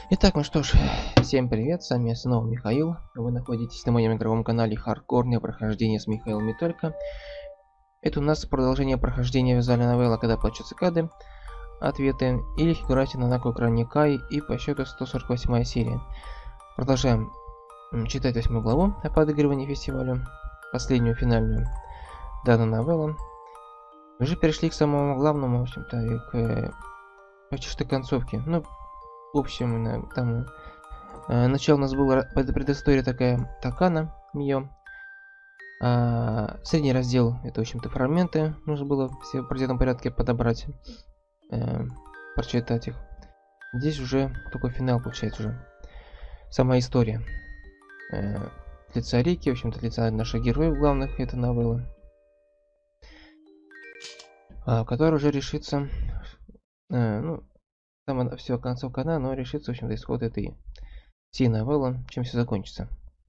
Итак, ну что ж, всем привет, с вами снова Михаил. Вы находитесь на моем игровом канале Хардкорное прохождение с Михаилом не только. Это у нас продолжение прохождения визуальной новеллы «Когда плачут цикады», ответы, или Хигурати Нанако Крайний Кай, и по счету 148 серия. Продолжаем читать 8 главу о подыгрывании фестивалю, последнюю финальную данную новеллу. Уже перешли к самому главному, в общем-то, и к почти что концовке. Ну, в общем, там начало у нас была предыстория такая Такана, Мио. Средний раздел это, в общем-то, фрагменты. Нужно было все в определенном порядке подобрать, прочитать их. Здесь уже только финал, получается, уже сама история. Лица Рики, в общем-то, лица наших героев главных этой новеллы. Который уже решится, ну, там все концовка она, но решится, в общем-то, исход этой всей новеллы, чем все закончится.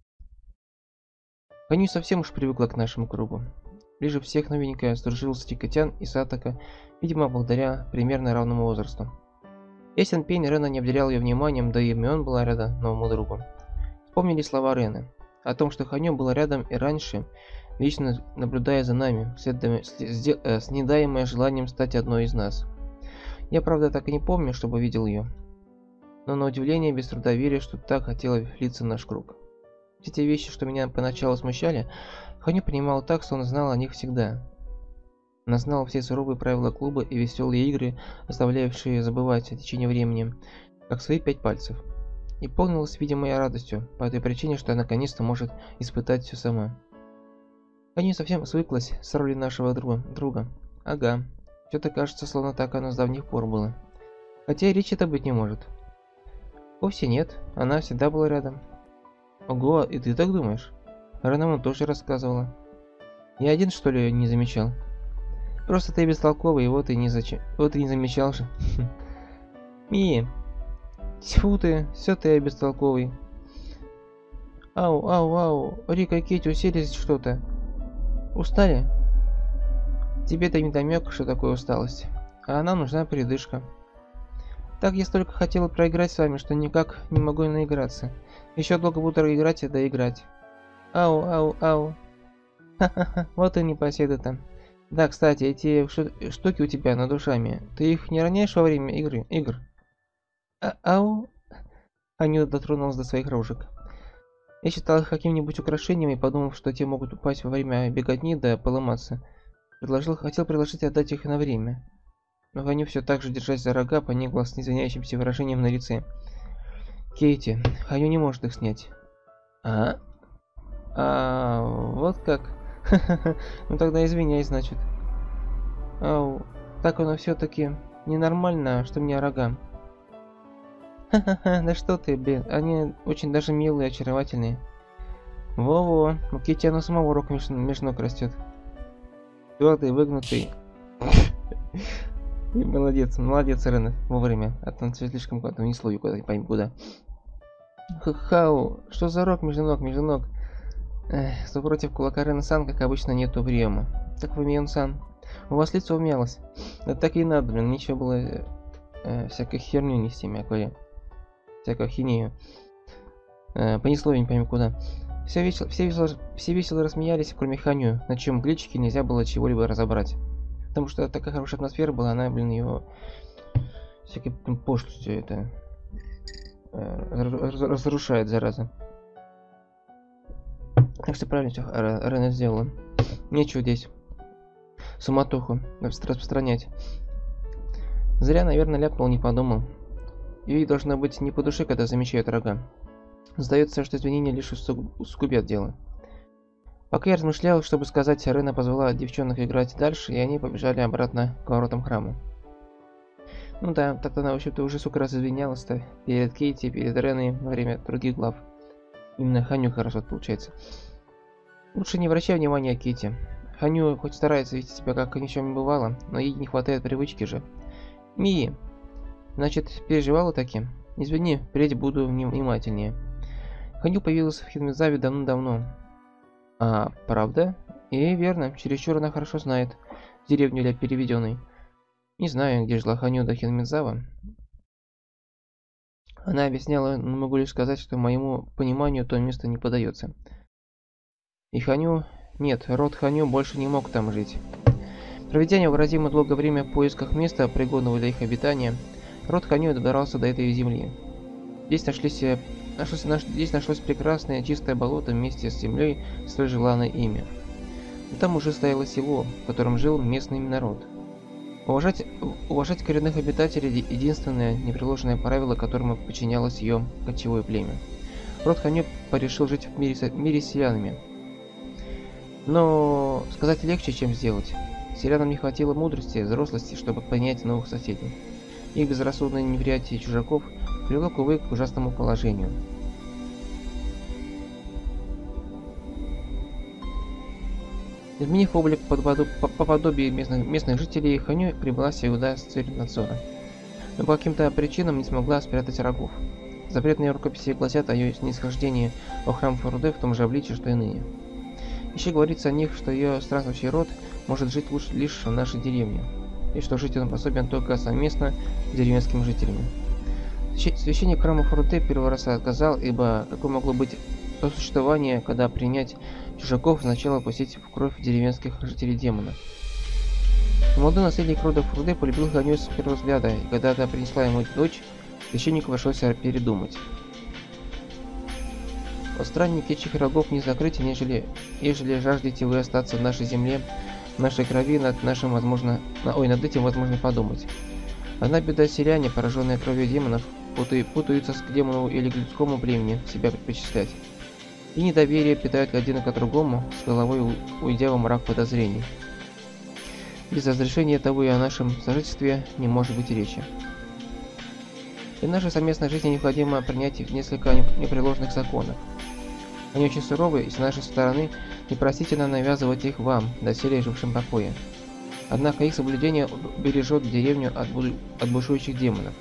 Ханю совсем уж привыкла к нашему кругу. Ближе всех новенькая сдружилась Тикотян и Сатака, видимо, благодаря примерно равному возрасту. Ясен пень, Рена не обделял ее вниманием, да и Мион была рада новому другу. Вспомнили слова Рены о том, что Ханю была рядом и раньше, лично наблюдая за нами, снедаемая желанием стать одной из нас. Я, правда, так и не помню, чтобы видел ее, но на удивление без труда верю, что так хотела влиться в наш круг. Все те вещи, что меня поначалу смущали, Ханю понимал так, что он знал о них всегда. Она знала все суровые правила клуба и веселые игры, заставляющие забывать о течение времени, как свои 5 пальцев. И полнилась, видимо, я радостью, по этой причине, что она наконец-то может испытать все сама. Ханю совсем свыклась с ролью нашего друга. Ага. Что-то кажется, словно так оно с давних пор было. Хотя и речи это быть не может. Вовсе нет, она всегда была рядом. Ого, и ты так думаешь? Ренамон тоже рассказывала. Я один, что ли, не замечал? Просто ты бестолковый, вот и не замечал же. Ми, тьфу ты, все ты бестолковый. Ау, Рика и Кити уселись что-то. Устали? Тебе-то не намек, что такое усталость. А нам нужна передышка. Так я столько хотела проиграть с вами, что никак не могу наиграться. Еще долго буду играть и доиграть. Ау. Ха-ха-ха, вот и непоседа-то. Да, кстати, эти штуки у тебя над ушами. Ты их не роняешь во время игр? Ау. Анюта дотронулась до своих рожек. Я считал их каким-нибудь украшением и подумав, что те могут упасть во время беготни да поломаться. Хотел предложить отдать их на время. Но Ханю все так же, держась за рога, поникла с извиняющимся выражением на лице. Кейти, Ханю не может их снять. Вот как? Ну тогда извиняй, значит. Ау, так оно все-таки ненормально, что мне рога. Ха-ха-ха, да что ты, блин, они очень даже милые, очаровательные. Во-во, у Кейти оно самого рог меж ног растет. Твердый, выгнутый. Молодец, Рена, вовремя. А то он слишком куда-то унесло ее куда-то, не пойми куда. Хау, что за рог между ног? Что против кулака Рена-сан, как обычно, нету приема. Так вы, Мион-сан, у вас лицо умялось. Да так и надо, блин, нечего было всякой херню нести, мякое. Всякую хинею. Понесло я не пойми куда. Все весело рассмеялись, кроме Ханю, на чем гличике нельзя было чего-либо разобрать. Потому что такая хорошая атмосфера была, она, блин, его всякой пошлостью это разрушает, зараза. Так что правильно все Рена сделала. Нечего здесь суматоху распространять. Зря, наверное, ляпнул, не подумал. Ей должно быть не по душе, когда замечают рога. Сдается, что извинения лишь усугубят дело. Пока я размышлял, чтобы сказать, Рена позвала девчонок играть дальше, и они побежали обратно к воротам храма. Ну да, так-то она, в общем-то, уже сколько раз извинялась-то перед Кейти, перед Реной во время других глав. Именно Ханю хорошо получается. Лучше не обращай внимания, Кейти. Ханю хоть старается вести себя как ни в чем не бывало, но ей не хватает привычки же. Мии, значит, переживала таки? Извини, впредь буду внимательнее. Ханю появилась в Хинмизаве давно-давно. Правда? И верно, чересчур она хорошо знает деревню для переведенной. Не знаю, где жила Ханю до Хинмизава. Она объясняла, но могу лишь сказать, что моему пониманию то место не подается. И Ханю... Нет, род Ханю больше не мог там жить. Проведя невыразимо долгое время в поисках места, пригодного для их обитания, род Ханю добрался до этой земли. Здесь нашлось прекрасное чистое болото вместе с землей, столь желанное ими. И там уже стояло село, в котором жил местный народ. Уважать коренных обитателей – единственное непреложное правило, которому подчинялось ее кочевое племя. Род Ханю порешил жить в мире с селянами. Но сказать легче, чем сделать. Селянам не хватило мудрости и взрослости, чтобы понять новых соседей. Их безрассудное неприятие чужаков привело, увы, к ужасному положению. Изменив облик по подобию местных жителей, Ханю прибыла сюда с целью надзора. Но по каким-то причинам не смогла спрятать рогов. Запретные рукописи гласят о ее снисхождении во храм Фаруде в том же обличии, что иные. Еще говорится о них, что ее странствующий род может жить лишь в нашей деревне, и что жить он способен только совместно с деревенскими жителями. Священник храма Фаруде первый раз отказал, ибо какое могло быть то существование, когда принять чужаков означало пустить в кровь деревенских жителей демона. Молодой наследник рода Фаруде полюбил Ханю с первого взгляда, и когда она принесла ему дочь, священнику пришлось передумать. О страннике, чьих рогов не закрыть, ежели жаждете вы остаться в нашей земле, в нашей крови, над этим возможно подумать. Одна беда: селяне, пораженные кровью демонов, путаются к демону или к людскому племени себя причислять. И недоверие питают один к другому, с головой уйдя во мрак подозрений. Без разрешения того и о нашем сожительстве не может быть речи. Для нашей совместной жизни необходимо принять несколько непреложных законов. Они очень суровы, и с нашей стороны непростительно навязывать их вам, доселе жившим покое. Однако их соблюдение бережет деревню от бушующих демонов.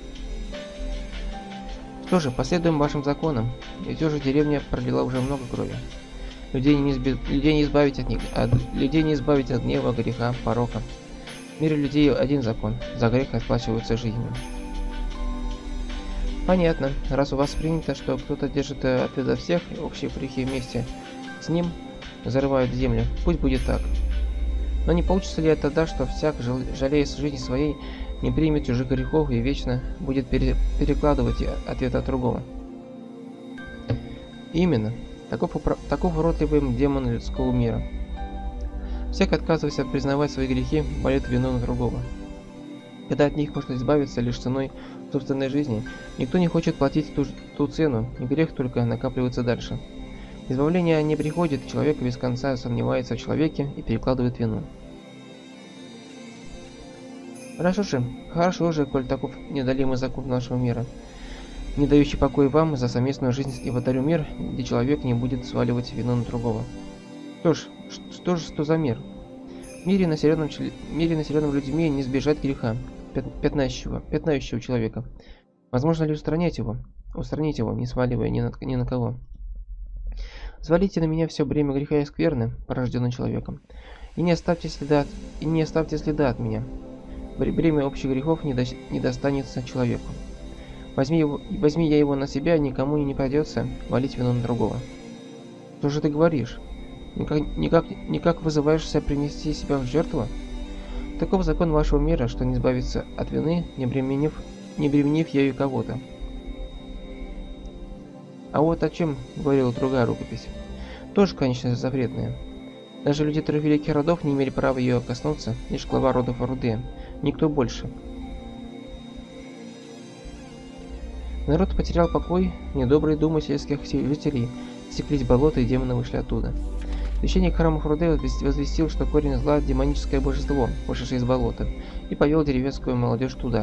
Что же, последуем вашим законам, и все же деревня пролила уже много крови. Людей не избавить от гнева, греха, порока. В мире людей один закон: за грех расплачиваются жизнью. Понятно. Раз у вас принято, что кто-то держит ответ за всех, и общие грехи вместе с ним зарывают землю, пусть будет так. Но не получится ли тогда, что всяк, жалея жизни своей, не примет чужих грехов и вечно будет перекладывать ответ от другого? Именно. Таков уродливый демон людского мира. Всяк, отказываясь признавать свои грехи, валит вину на другого. Когда от них можно избавиться лишь ценой собственной жизни, никто не хочет платить ту цену, и грех только накапливается дальше. Избавление не приходит, человек без конца сомневается в человеке и перекладывает вину. Хорошо же, коль таков неодолимый закон нашего мира, не дающий покоя вам за совместную жизнь, и подарю мир, где человек не будет сваливать вину на другого. Что за мир? В мире, населенном людьми, не избежать греха, пятнающего человека. Возможно ли устранить его, не сваливая ни на кого? Свалите на меня все бремя греха и скверны, порожденной человеком, и не оставьте следа от меня. Бремя общих грехов не достанется человеку. Возьми я его на себя, никому не придется валить вину на другого. Что же ты говоришь? Никак вызываешься принести себя в жертву? Таков закон вашего мира, что не избавиться от вины, не обременив ею кого-то. А вот о чем говорила другая рукопись. Тоже, конечно, запретная. Даже люди трех великих родов не имели права ее коснуться, лишь глава рода Фаруде, никто больше. Народ потерял покой, недобрые думы сельских жителей стеклись в болото, и демоны вышли оттуда. Священник храма Фаруде возвестил, что корень зла – демоническое божество, вышедшее из болота, и повел деревенскую молодежь туда.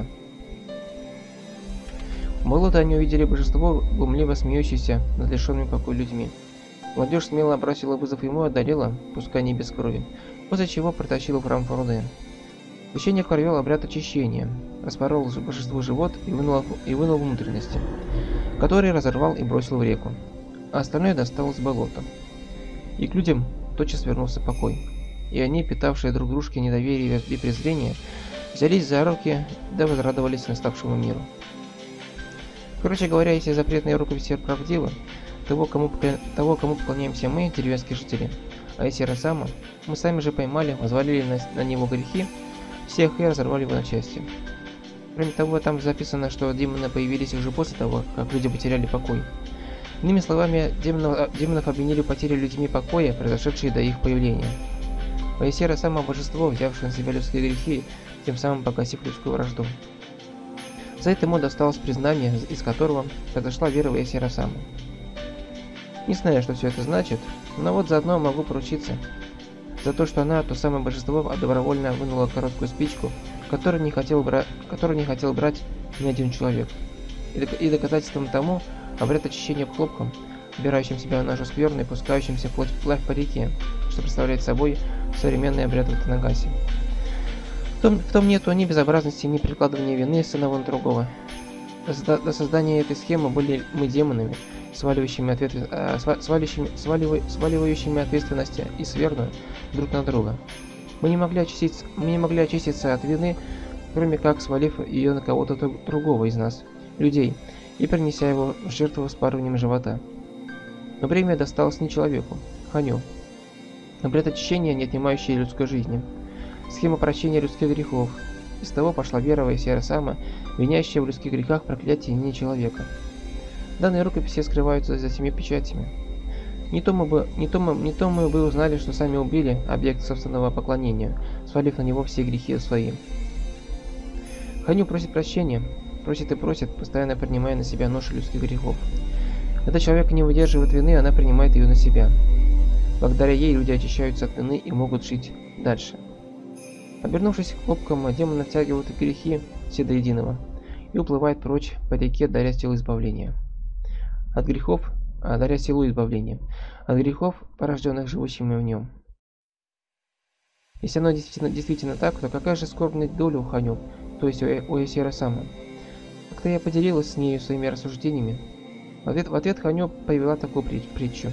В болото они увидели божество, глумливо смеющееся над лишенными покоя людьми. Молодежь смело бросила вызов ему и одолела, пускай не без крови, после чего протащила в храм Фаруде. Священник провел обряд очищения, распорол божеству живот и вынул внутренности, которые разорвал и бросил в реку, а остальное достал из болота. И к людям тотчас вернулся покой, и они, питавшие друг дружке недоверие и презрение, взялись за руки да возрадовались наставшему миру. Короче говоря, если запретные рукописи правдивы, того, кому поклоняемся мы, деревенские жители, а если Росама, мы сами же поймали, возвалили на него грехи, всех и разорвали его на части. Кроме того, там записано, что демоны появились уже после того, как люди потеряли покой. Иными словами, демонов обвинили в потере людьми покоя, произошедшей до их появления. Ваесера – само божество, взявшее на себя людские грехи, тем самым погасив людскую вражду. За это ему досталось признание, из которого произошла вера в Ваесера Саму. Не знаю, что все это значит, но вот заодно могу поручиться за то, что она, то самое божество, добровольно вынула короткую спичку, которую не хотел брать ни один человек. И доказательством тому обряд очищения хлопком, убирающим себя нашу скверну и пускающимся вплавь по реке, что представляет собой современный обряд в Танагасе. В том нету ни безобразности, ни прикладывания вины с одного на другого. До создания этой схемы были мы демонами, сваливающими ответственность и сверну друг на друга. Мы не могли очиститься от вины, кроме как свалив ее на кого-то другого из нас, людей, и принеся его в жертву вспарыванием живота. Но бремя досталось не человеку, Ханю. Обряд очищения, не отнимающий людской жизни. Схема прощения людских грехов. Из того пошла вера в Ваесера Сама, винящая в людских грехах проклятие не человека. Данные рукописи скрываются за 7 печатями. Не то мы бы узнали, что сами убили объект собственного поклонения, свалив на него все грехи свои. Ханю просит прощения, просит и просит, постоянно принимая на себя ношу людских грехов. Когда человек не выдерживает вины, она принимает ее на себя. Благодаря ей люди очищаются от вины и могут жить дальше. Обернувшись хлопком, демоны втягивают грехи все до единого и уплывает прочь по реке, даря силу избавления. От грехов, порожденных живущими в нем. Если оно действительно так, то какая же скорбная доля у Ханю, то есть у Ваесера Самы? Как-то я поделилась с нею своими рассуждениями. В ответ Ханю привела такую притчу.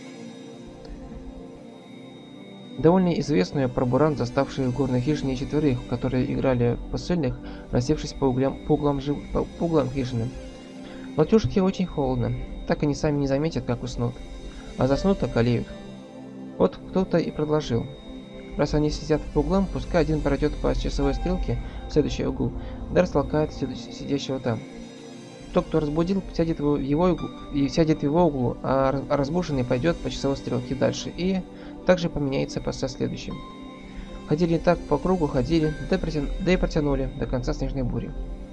Довольно известную про буран, заставший в горной хижине четверых, которые играли в посыльных, рассевшись по углам хижины. Но тёжке очень холодно, так они сами не заметят, как уснут. А заснут, околеют. Вот кто-то и предложил. Раз они сидят по углам, пускай один пройдет по часовой стрелке в следующий угол, да растолкает сидящего там. Тот, кто разбудил, сядет в его углу, а разбуженный пойдет по часовой стрелке дальше и также поменяется со следующим. Ходили так по кругу, да и протянули до конца снежной бури.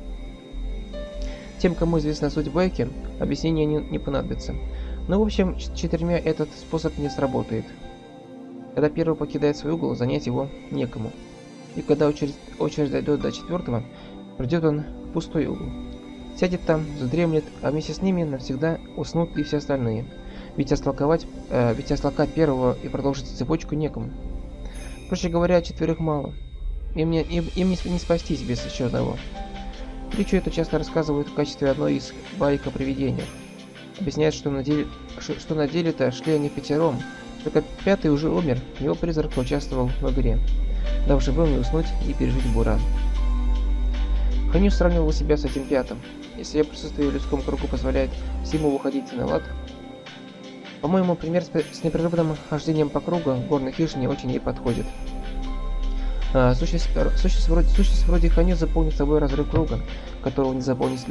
Тем, кому известна суть байки, объяснения не понадобится. Но в общем, четырьмя этот способ не сработает. Когда первый покидает свой угол, занять его некому. И когда очередь дойдет до четвертого, придет он в пустой угол. Сядет там, задремлет, а вместе с ними навсегда уснут и все остальные. Ведь растолкать первого и продолжить цепочку некому. Проще говоря, четверых мало. Им не спастись без еще одного. Притчу эту часто рассказывают в качестве одной из баек о привидениях. Объясняют, что на деле-то шли они пятером, только пятый уже умер, его призрак участвовал в игре, дав живым не уснуть и пережить буран. Ханю сравнивал себя с этим пятым. Если ее присутствие в людском кругу позволяет всему выходить на лад, по-моему, пример с непрерывным хождением по кругу в горной хижине очень ей подходит. Сущность вроде Ханю заполнит собой разрыв круга, которого не заполнить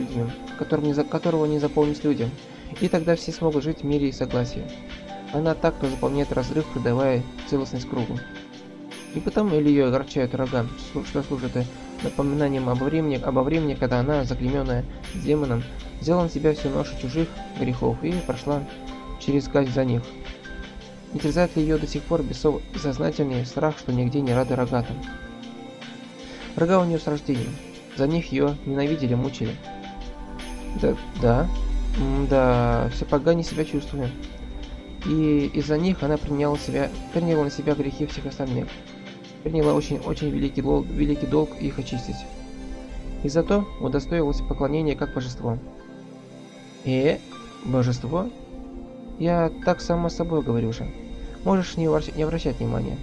людям, и тогда все смогут жить в мире и согласии. Она так, кто заполняет разрыв, придавая целостность кругу. И потому или ее огорчают рога, что служит напоминанием обо времени, когда она, заклейменная демоном, взяла на себя всю ношу чужих грехов и прошла через казнь за них. Не терзает ли ее до сих пор бессознательный страх, что нигде не рады рогатым? Рога у нее с рождения. За них ее ненавидели, мучили. Да, все погане себя чувствуем. И из-за них она приняла на себя грехи всех остальных. Приняла очень великий долг их очистить. И зато удостоилась поклонения как божество. Божество? Я так само собой говорю же. Можешь не обращать внимания.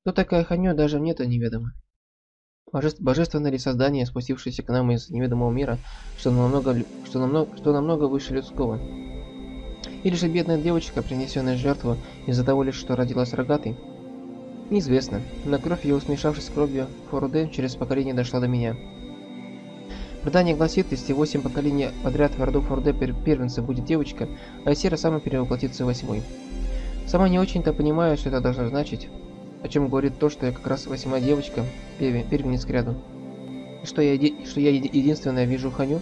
Кто такая Ханю, даже мне-то неведомо. Божественное ли создание, спустившееся к нам из неведомого мира, что намного выше людского? Или же бедная девочка, принесенная в жертву из-за того лишь, что родилась рогатой? Неизвестно, но кровь ее, смешавшись с кровью Форуде, через поколение дошла до меня. Предание гласит, если 8 поколений подряд в роду Форуде первенца будет девочка, а Сера сама перевоплотится в 8-й. Сама не очень-то понимаю, что это должно значить, о чем говорит то, что я как раз 8-я девочка, первенец к ряду. Что я единственная вижу Ханю?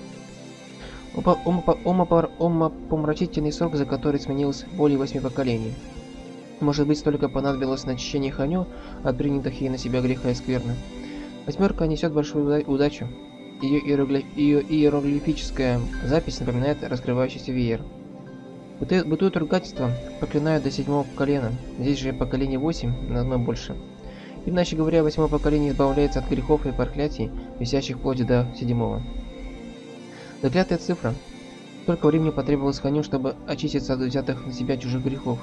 Умопомрачительный срок, за который сменилось более 8 поколений. Может быть, столько понадобилось на очищение Ханю от принятых ей на себя греха и скверны. 8-ка несет большую удачу. Ее иероглифическая запись напоминает раскрывающийся веер. Бытует ругательство, проклинают до 7-го колена. Здесь же поколение 8 на одно больше. Иначе говоря, 8-е поколение избавляется от грехов и проклятий, висящих вплоть до 7-го. Заклятая цифра. Сколько времени потребовалось Ханю, чтобы очиститься от взятых на себя чужих грехов?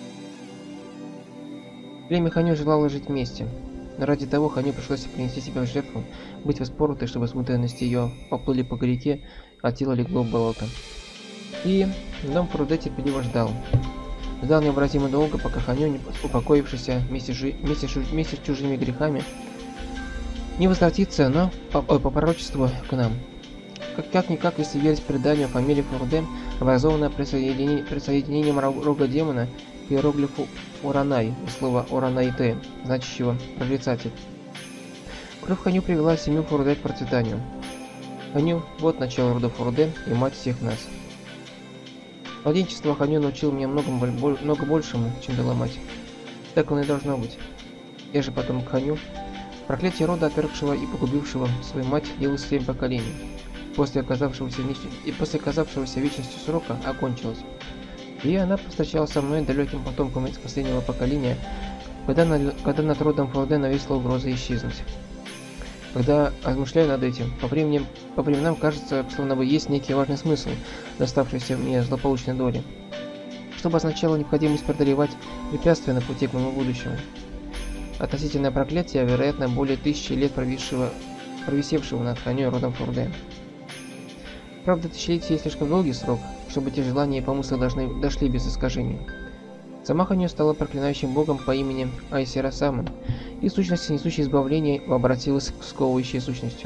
Племя Ханю желало жить вместе. Но ради того Ханю пришлось принести себя в жертву, быть воспоротой, чтобы с внутренности ее поплыли по реке, а тело легло в болото. И дом Форуде терпеливо ждал. Ждал невыразимо долго, пока Ханю, упокоившийся вместе с чужими грехами, не возвратится, но по пророчеству к нам. Как-никак, если верить преданию, фамилия Форуде образована присоединением рога демона к иероглифу Уранай, слова Уранайте, значащего прорицатель. Кровь Ханю привела семью Форуде к процветанию. Ханю – вот начало рода Форуде и мать всех нас. Младенчество Ханю научил меня много большему, чем дала мать. Так оно и должно быть. Я же потом Ханю. Проклятие рода, отвергшего и погубившего свою мать, длилось 7 поколений. После оказавшегося вечностью срока окончилось. И она повстречалась со мной далеким потомком из последнего поколения, когда над родом Форуде нависла угроза исчезнуть. Когда размышляю над этим, по временам кажется, словно бы есть некий важный смысл, доставшийся мне злополучной доли, что означало необходимость преодолевать препятствия на пути к моему будущему. Относительное проклятие, вероятно, более 1000 лет провисевшего над Ханю родом Форуде. Правда, тысячелетие есть слишком долгий срок, чтобы те желания и помыслы дошли без искажений. Сама Ханю стала проклинающим богом по имени Айсера Самон, и сущность, несущая избавление, обратилась к сковывающей сущностью.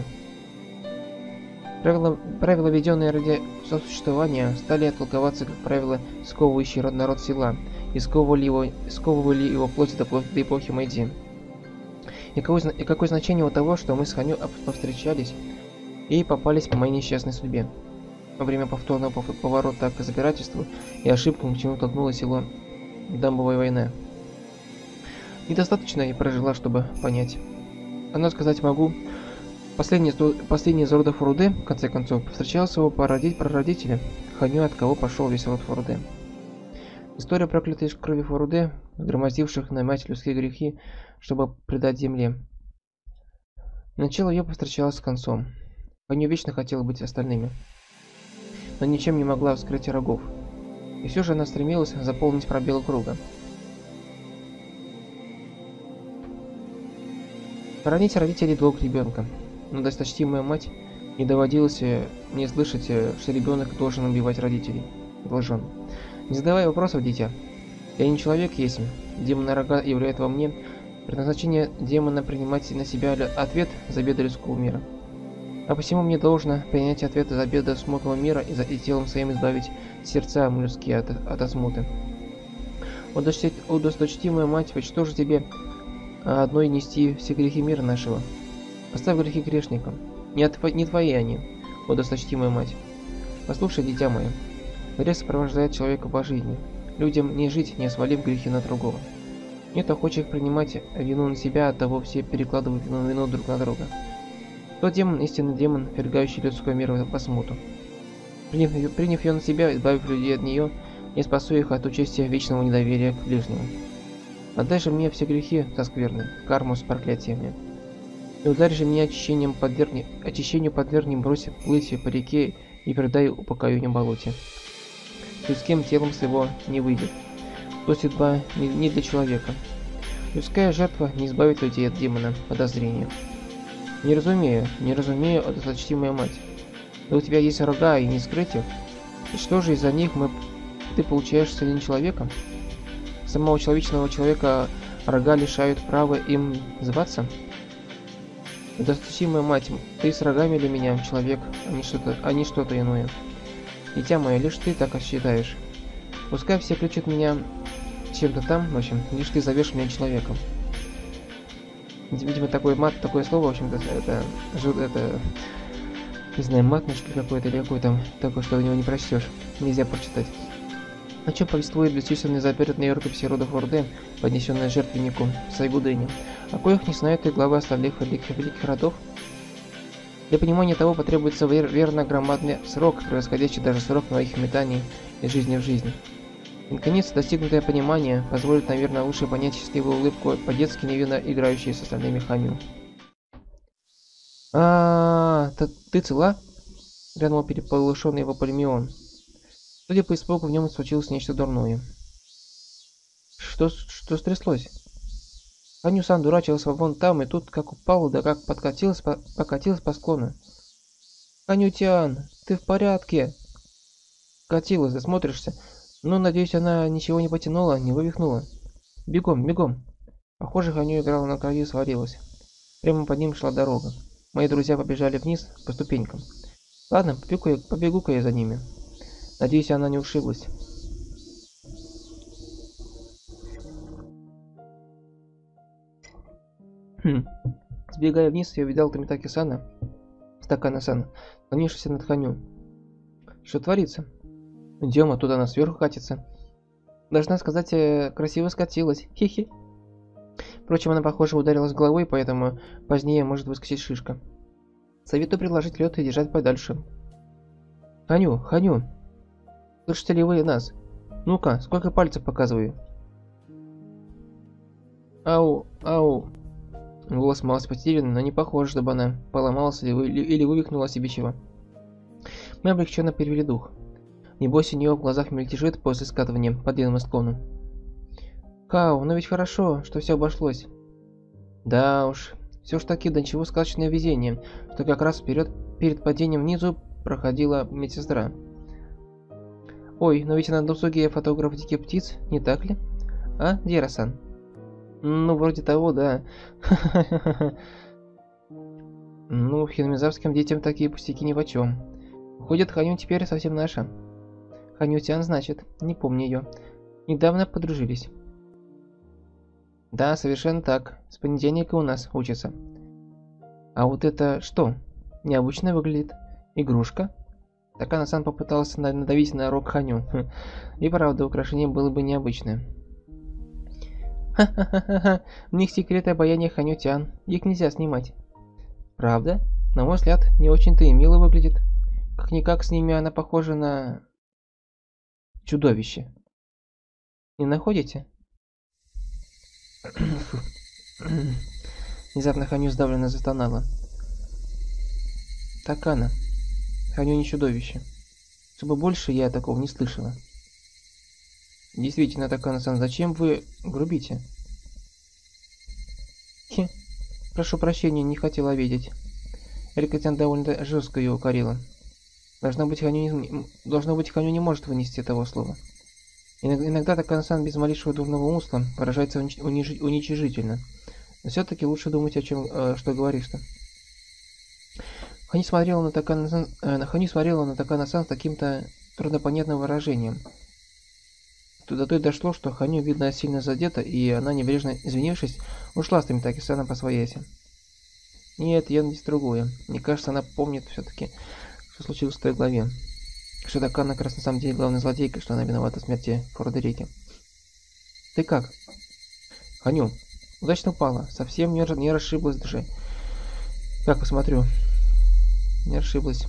Правила, введенные ради сосуществования, стали толковаться как правила, сковывающие народ села, и сковывали его вплоть до эпохи Мэйдзи. И какое значение у того, что мы с Ханю повстречались и попались по моей несчастной судьбе? Во время повторного поворота к запирательству и ошибкам, к чему толкнуло село Дамбовая война. Недостаточно я прожила, чтобы понять. Но сказать могу, последний из рода Форуде, в конце концов, встречался его прародителя, Ханю, от кого пошел весь род Форуде. История проклятой крови Форуде, громоздивших на мать людские грехи, чтобы предать земле. Начало ее повстречалось с концом. Ханю вечно хотела быть остальными, но ничем не могла вскрыть рогов. И все же она стремилась заполнить пробелы круга. Хоронить родителей долг ребенка, но досточтимая мать не доводилось мне слышать, что ребенок должен убивать родителей. Должен. Не задавай вопросов, дитя. Я не человек есть, демона рога являет во мне предназначение демона принимать на себя ответ за беды людского мира. А посему мне должно принять ответ за беды смутного мира и телом своим избавить сердца людские от смуты. О досточтимая мать, почту же тебе одной нести все грехи мира нашего. Оставь грехи грешникам. Не твои они, о досточтимая мать. Послушай, дитя мое. Грех сопровождает человека по жизни. Людям не жить, не свалив грехи на другого. Нет охочих принимать вину на себя, оттого все перекладывают вину друг на друга. Тот демон, истинный демон, ввергающий людское мир по смуту. Приняв ее на себя, избавив людей от нее, не спасу их от участия вечного недоверия к ближнему. Отдай же мне все грехи со скверны, карму с проклятиями. И ударь же меня очищению подвергни, брось плыть по реке и предай упокоению болоте. Людским телом своего не выйдет. То судьба не для человека. Людская жертва не избавит людей от демона подозрения. Не разумею, о досточтимая мать. Да у тебя есть рога и не скрыть их. И что же из-за них ты получаешь сильным человеком? Самого человечного человека рога лишают права им зваться? Досточтимая мать, ты с рогами для меня человек, а не что-то иное. Дитя мое, лишь ты так считаешь. Пускай все ключат меня чем-то там, в общем, лишь ты зовешь меня человеком. Видимо, такое слово, в общем-то, это, не знаю, матнушка какой-то или какой там, такое, что у него не прочтешь, нельзя прочитать. О чем повествует бесчисленные запретные рукописи родов Орды, поднесенные жертвеннику Сайгудене, о коих не знают и главы остальных великих родов? Для понимания того потребуется верно громадный срок, превосходящий даже срок моих метаний из жизни в жизнь. И, наконец, достигнутое понимание позволит, наверное, лучше понять счастливую улыбку, по-детски невинно играющей с остальными Ханю. Ты цела? Глянул переполошенный его Полимион. Судя по испугу, в нем случилось нечто дурное. Что стряслось? Ханю-сан дурачился вон там, и тут как упал, да как покатилась по склону. Ханю-тян, ты в порядке? Катилась, засмотришься. Ну, надеюсь, она ничего не потянула, не вывихнула. Бегом, бегом. Похоже, Ханю играла на крови и свалилась. Прямо под ним шла дорога. Мои друзья побежали вниз по ступенькам. Ладно, побегу-ка я за ними. Надеюсь, она не ушиблась. Сбегая вниз, я увидел Томитаки-сана, Такана-сана, склонившийся над Ханю. Что творится? Идем, оттуда она сверху катится. Должна сказать, красиво скатилась. Хи-хи. Впрочем, она, похоже, ударилась головой, поэтому позднее может выскочить шишка. Советую предложить лед и держать подальше. Ханю! Слышите ли вы нас? Ну-ка, сколько пальцев показываю? Ау. Голос малость потерян, но не похоже, чтобы она поломалась или вывихнула себе чего. Мы облегченно перевели дух. Небось, у нее в глазах мельтешит после скатывания по длинному склону. Кау, но ведь хорошо, что все обошлось. Да уж, все ж таки до чего сказочное везение, что как раз перед падением внизу проходила медсестра. Ой, но ведь на досуге фотограф диких птиц, не так ли? А, Дера-сан? Ну, вроде того, да. Ну, хиномизавским детям такие пустяки нипочем. Выходит, Ханю теперь совсем наша. Ханю-тян, значит, не помню ее. Недавно подружились. Да, совершенно так. С понедельника у нас учится. А вот это что? Необычно выглядит. Игрушка? Такана-сан попытался надавить на рог Ханю. И правда, украшение было бы необычное. Ха-ха-ха-ха, у них секреты обаяния Ханю-тян. Их нельзя снимать. Правда? На мой взгляд, не очень-то и мило выглядит. Как-никак с ними она похожа на... чудовище. Не находите? Внезапно Ханю сдавленно застонала. Такана. Ханю не чудовище. Чтобы больше я такого не слышала. Действительно, Такана-сан, зачем вы грубите? Хе, прошу прощения, не хотела видеть. Рика-тян довольно жестко ее укорила. Должно быть, Ханю не может вынести этого слова. Иногда Такана-сан без малейшего дурного умысла выражается уничижительно. Но все-таки лучше думать о чем, что говоришь-то. Ханю смотрела на Такана-сан с каким-то труднопонятным выражением. До той дошло, что Ханю, видно, сильно задета, и она, небрежно извинившись, ушла с Томитаки-саном по свояси. Нет, я здесь другое. Мне кажется, она помнит все-таки, что случилось в той главе. Что Такана как раз на самом деле главная злодейка, что она виновата в смерти Фордерики. Ты как? Ханю, удачно упала. Совсем не расшиблась даже. Как посмотрю. Не расшиблась.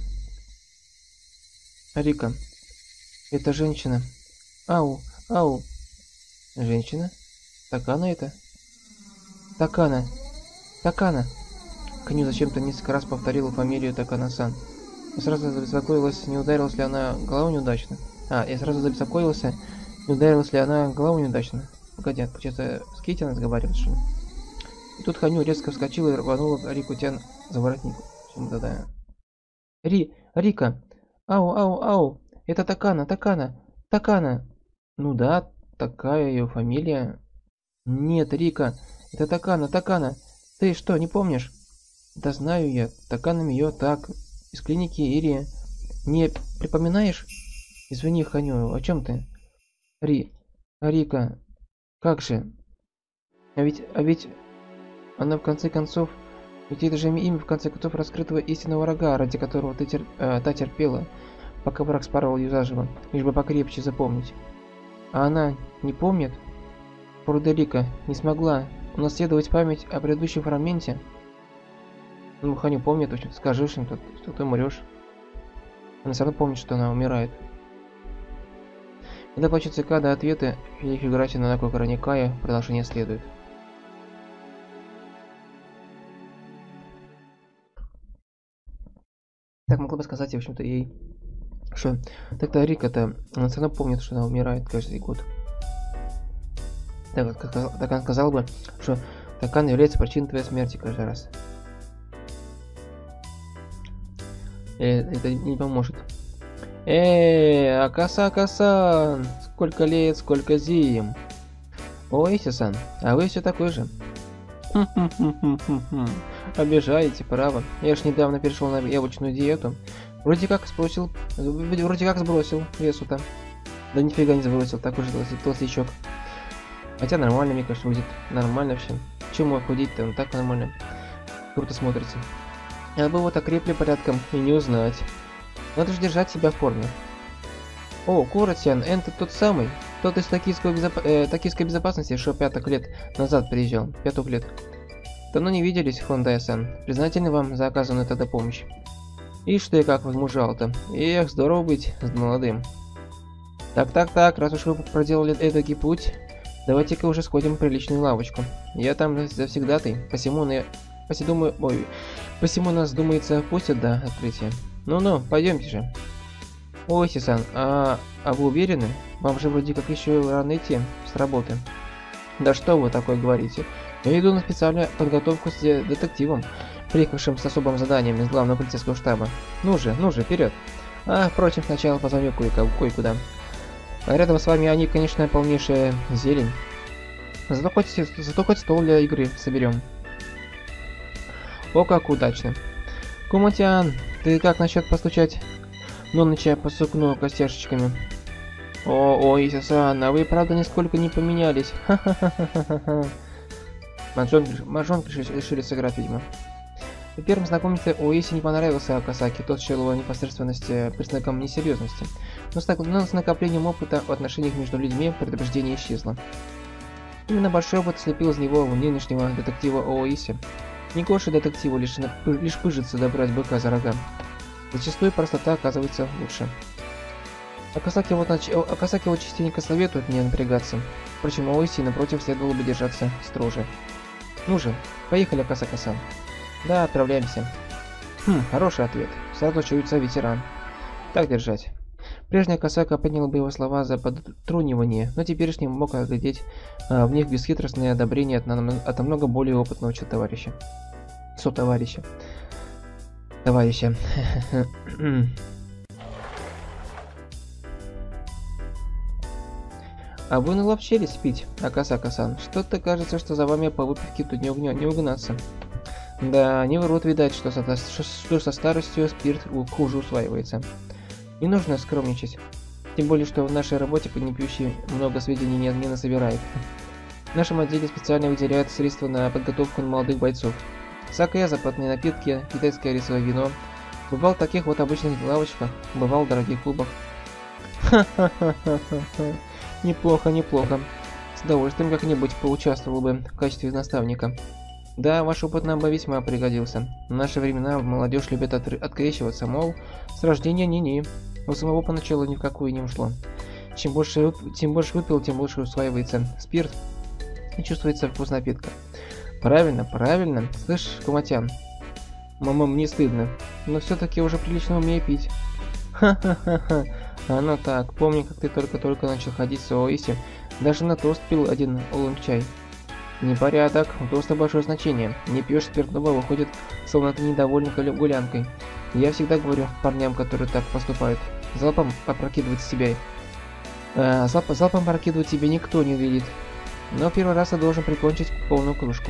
Рика. Это женщина. Ау. Женщина? Такана это? Такана. Ханю зачем-то несколько раз повторила фамилию Такана-сан. Я сразу забеспокоилась, не ударилась ли она головой неудачно. Я сразу забеспокоился, не ударилась ли она головой неудачно. погоди, получается, с Кейти она разговаривает, что ли? И тут Ханю резко вскочила и рванула Рику Тян за воротник. Да. Рика! Ау! Это Такана! Ну да, такая ее фамилия. Нет, Рика, это Такана. Ты что, не помнишь? Да знаю я, Такана Мио так, из клиники Ири. Не припоминаешь? Извини, Ханю, о чем ты? Рика, как же? А ведь она в конце концов... Ведь это же имя в конце концов раскрытого истинного врага, ради которого та терпела, пока враг спарывал ее заживо, лишь бы покрепче запомнить. А она не помнит? Рика не смогла унаследовать память о предыдущем фрагменте? Ну, Ханю помнит, точно, скажешь им, что ты умрешь. Она все равно помнит, что она умирает. Когда плачет цикада, ответы великих игрателей на такой Караникая, продолжение следует. Так могла бы сказать, в общем-то, ей, что тогда Рика-то, она все равно помнит, что она умирает каждый год. Так она сказала бы, что Такан является причиной твоей смерти каждый раз. Это не поможет. Акаса! Сколько лет, сколько зим! Ой, Иси-сан, а вы все такой же. Обижаете, право. Я ж недавно перешел на яблочную диету. Вроде как сбросил весу-то. Да нифига не сбросил, так уж толстячок. Хотя нормально, мне кажется, будет нормально вообще. Чему худеть-то, так нормально. Круто смотрится. Я бы вот окрепли порядком и не узнать. Надо же держать себя в форме. О, Куратян, это тот самый. Тот из токийской безопасности, что 5 лет назад приезжал. 5 лет. Давно не виделись, Хондай-сан. Признательны вам за оказанную тогда помощь. Ишь ты как возмужал-то. Эх, здорово быть молодым. Так, раз уж вы проделали эдакий путь, давайте-ка уже сходим в приличную лавочку. Я там завсегдатый, посему нас, думается, пустят до открытия. Ну-ну, пойдемте же. Ой, Иси-сан, а вы уверены? Вам же вроде как еще рано идти с работы. Да что вы такое говорите? Я иду на специальную подготовку с детективом, приехавшим с особым заданием из главного полицейского штаба. Ну же, вперед. А, впрочем, сначала позвоню кое-куда. А рядом с вами они, конечно, полнейшая зелень. Зато хоть стол для игры соберем. О, как удачно. Куматян, ты как насчет постучать Ноныча по сукну костяшечками? О, Иси-сан, а вы правда нисколько не поменялись. Ха-ха-ха-ха-ха. Мажонг решили сыграть, видимо. При первом знакомстве Оиси не понравился Акасаки, тот счел его непосредственность признаком несерьезности. Но с накоплением опыта в отношениях между людьми предубеждение исчезло. Именно большой опыт слепил из него нынешнего детектива Оиси. Негоже детективу лишь пыжиться добрать быка за рога. Зачастую простота оказывается лучше. Акасаки вот частенько советует не напрягаться. Впрочем, Оиси, напротив, следовало бы держаться строже. Ну же, поехали, Акасака-сан. Да, отправляемся. Хороший ответ. Сразу чуется ветеран. Так держать. Прежний Акасака принял бы его слова за подтрунивание, но теперешний мог оглядеть в них бесхитростное одобрение от намного более опытного товарища. А вы наловчились пить, Акасака-сан. Что-то кажется, что за вами по выпивке тут не угнаться. Да, не врут, видать, что со старостью спирт хуже усваивается. Не нужно скромничать. Тем более, что в нашей работе поднепьющий много сведений не насобирает. В нашем отделе специально выделяют средства на подготовку молодых бойцов. Сакэ, западные напитки, китайское рисовое вино. Бывал в таких вот обычных лавочках, бывал в дорогих клубах. Ха-ха-ха-ха-ха. Неплохо. С удовольствием как-нибудь поучаствовал бы в качестве наставника. Да, ваш опыт нам бы весьма пригодился. В наши времена молодежь любит открещиваться, мол, с рождения ни-ни. У самого поначалу ни в какую не ушло. Чем больше выпил, тем больше усваивается спирт и чувствуется вкус напитка. Правильно. Слышь, Куматян, мама, мне стыдно, но все-таки уже прилично умею пить. Ха-ха-ха-ха. Ну так, помню, как ты только-только начал ходить с Оиси, даже на тост пил один олунг-чай. Непорядок, у тоста большое значение. Не пьешь спиртного, выходит, словно ты недоволен гулянкой. Я всегда говорю парням, которые так поступают, залпом опрокидывать себя. Залпом опрокидывать тебе никто не велит. Но первый раз ты должен прикончить полную кружку.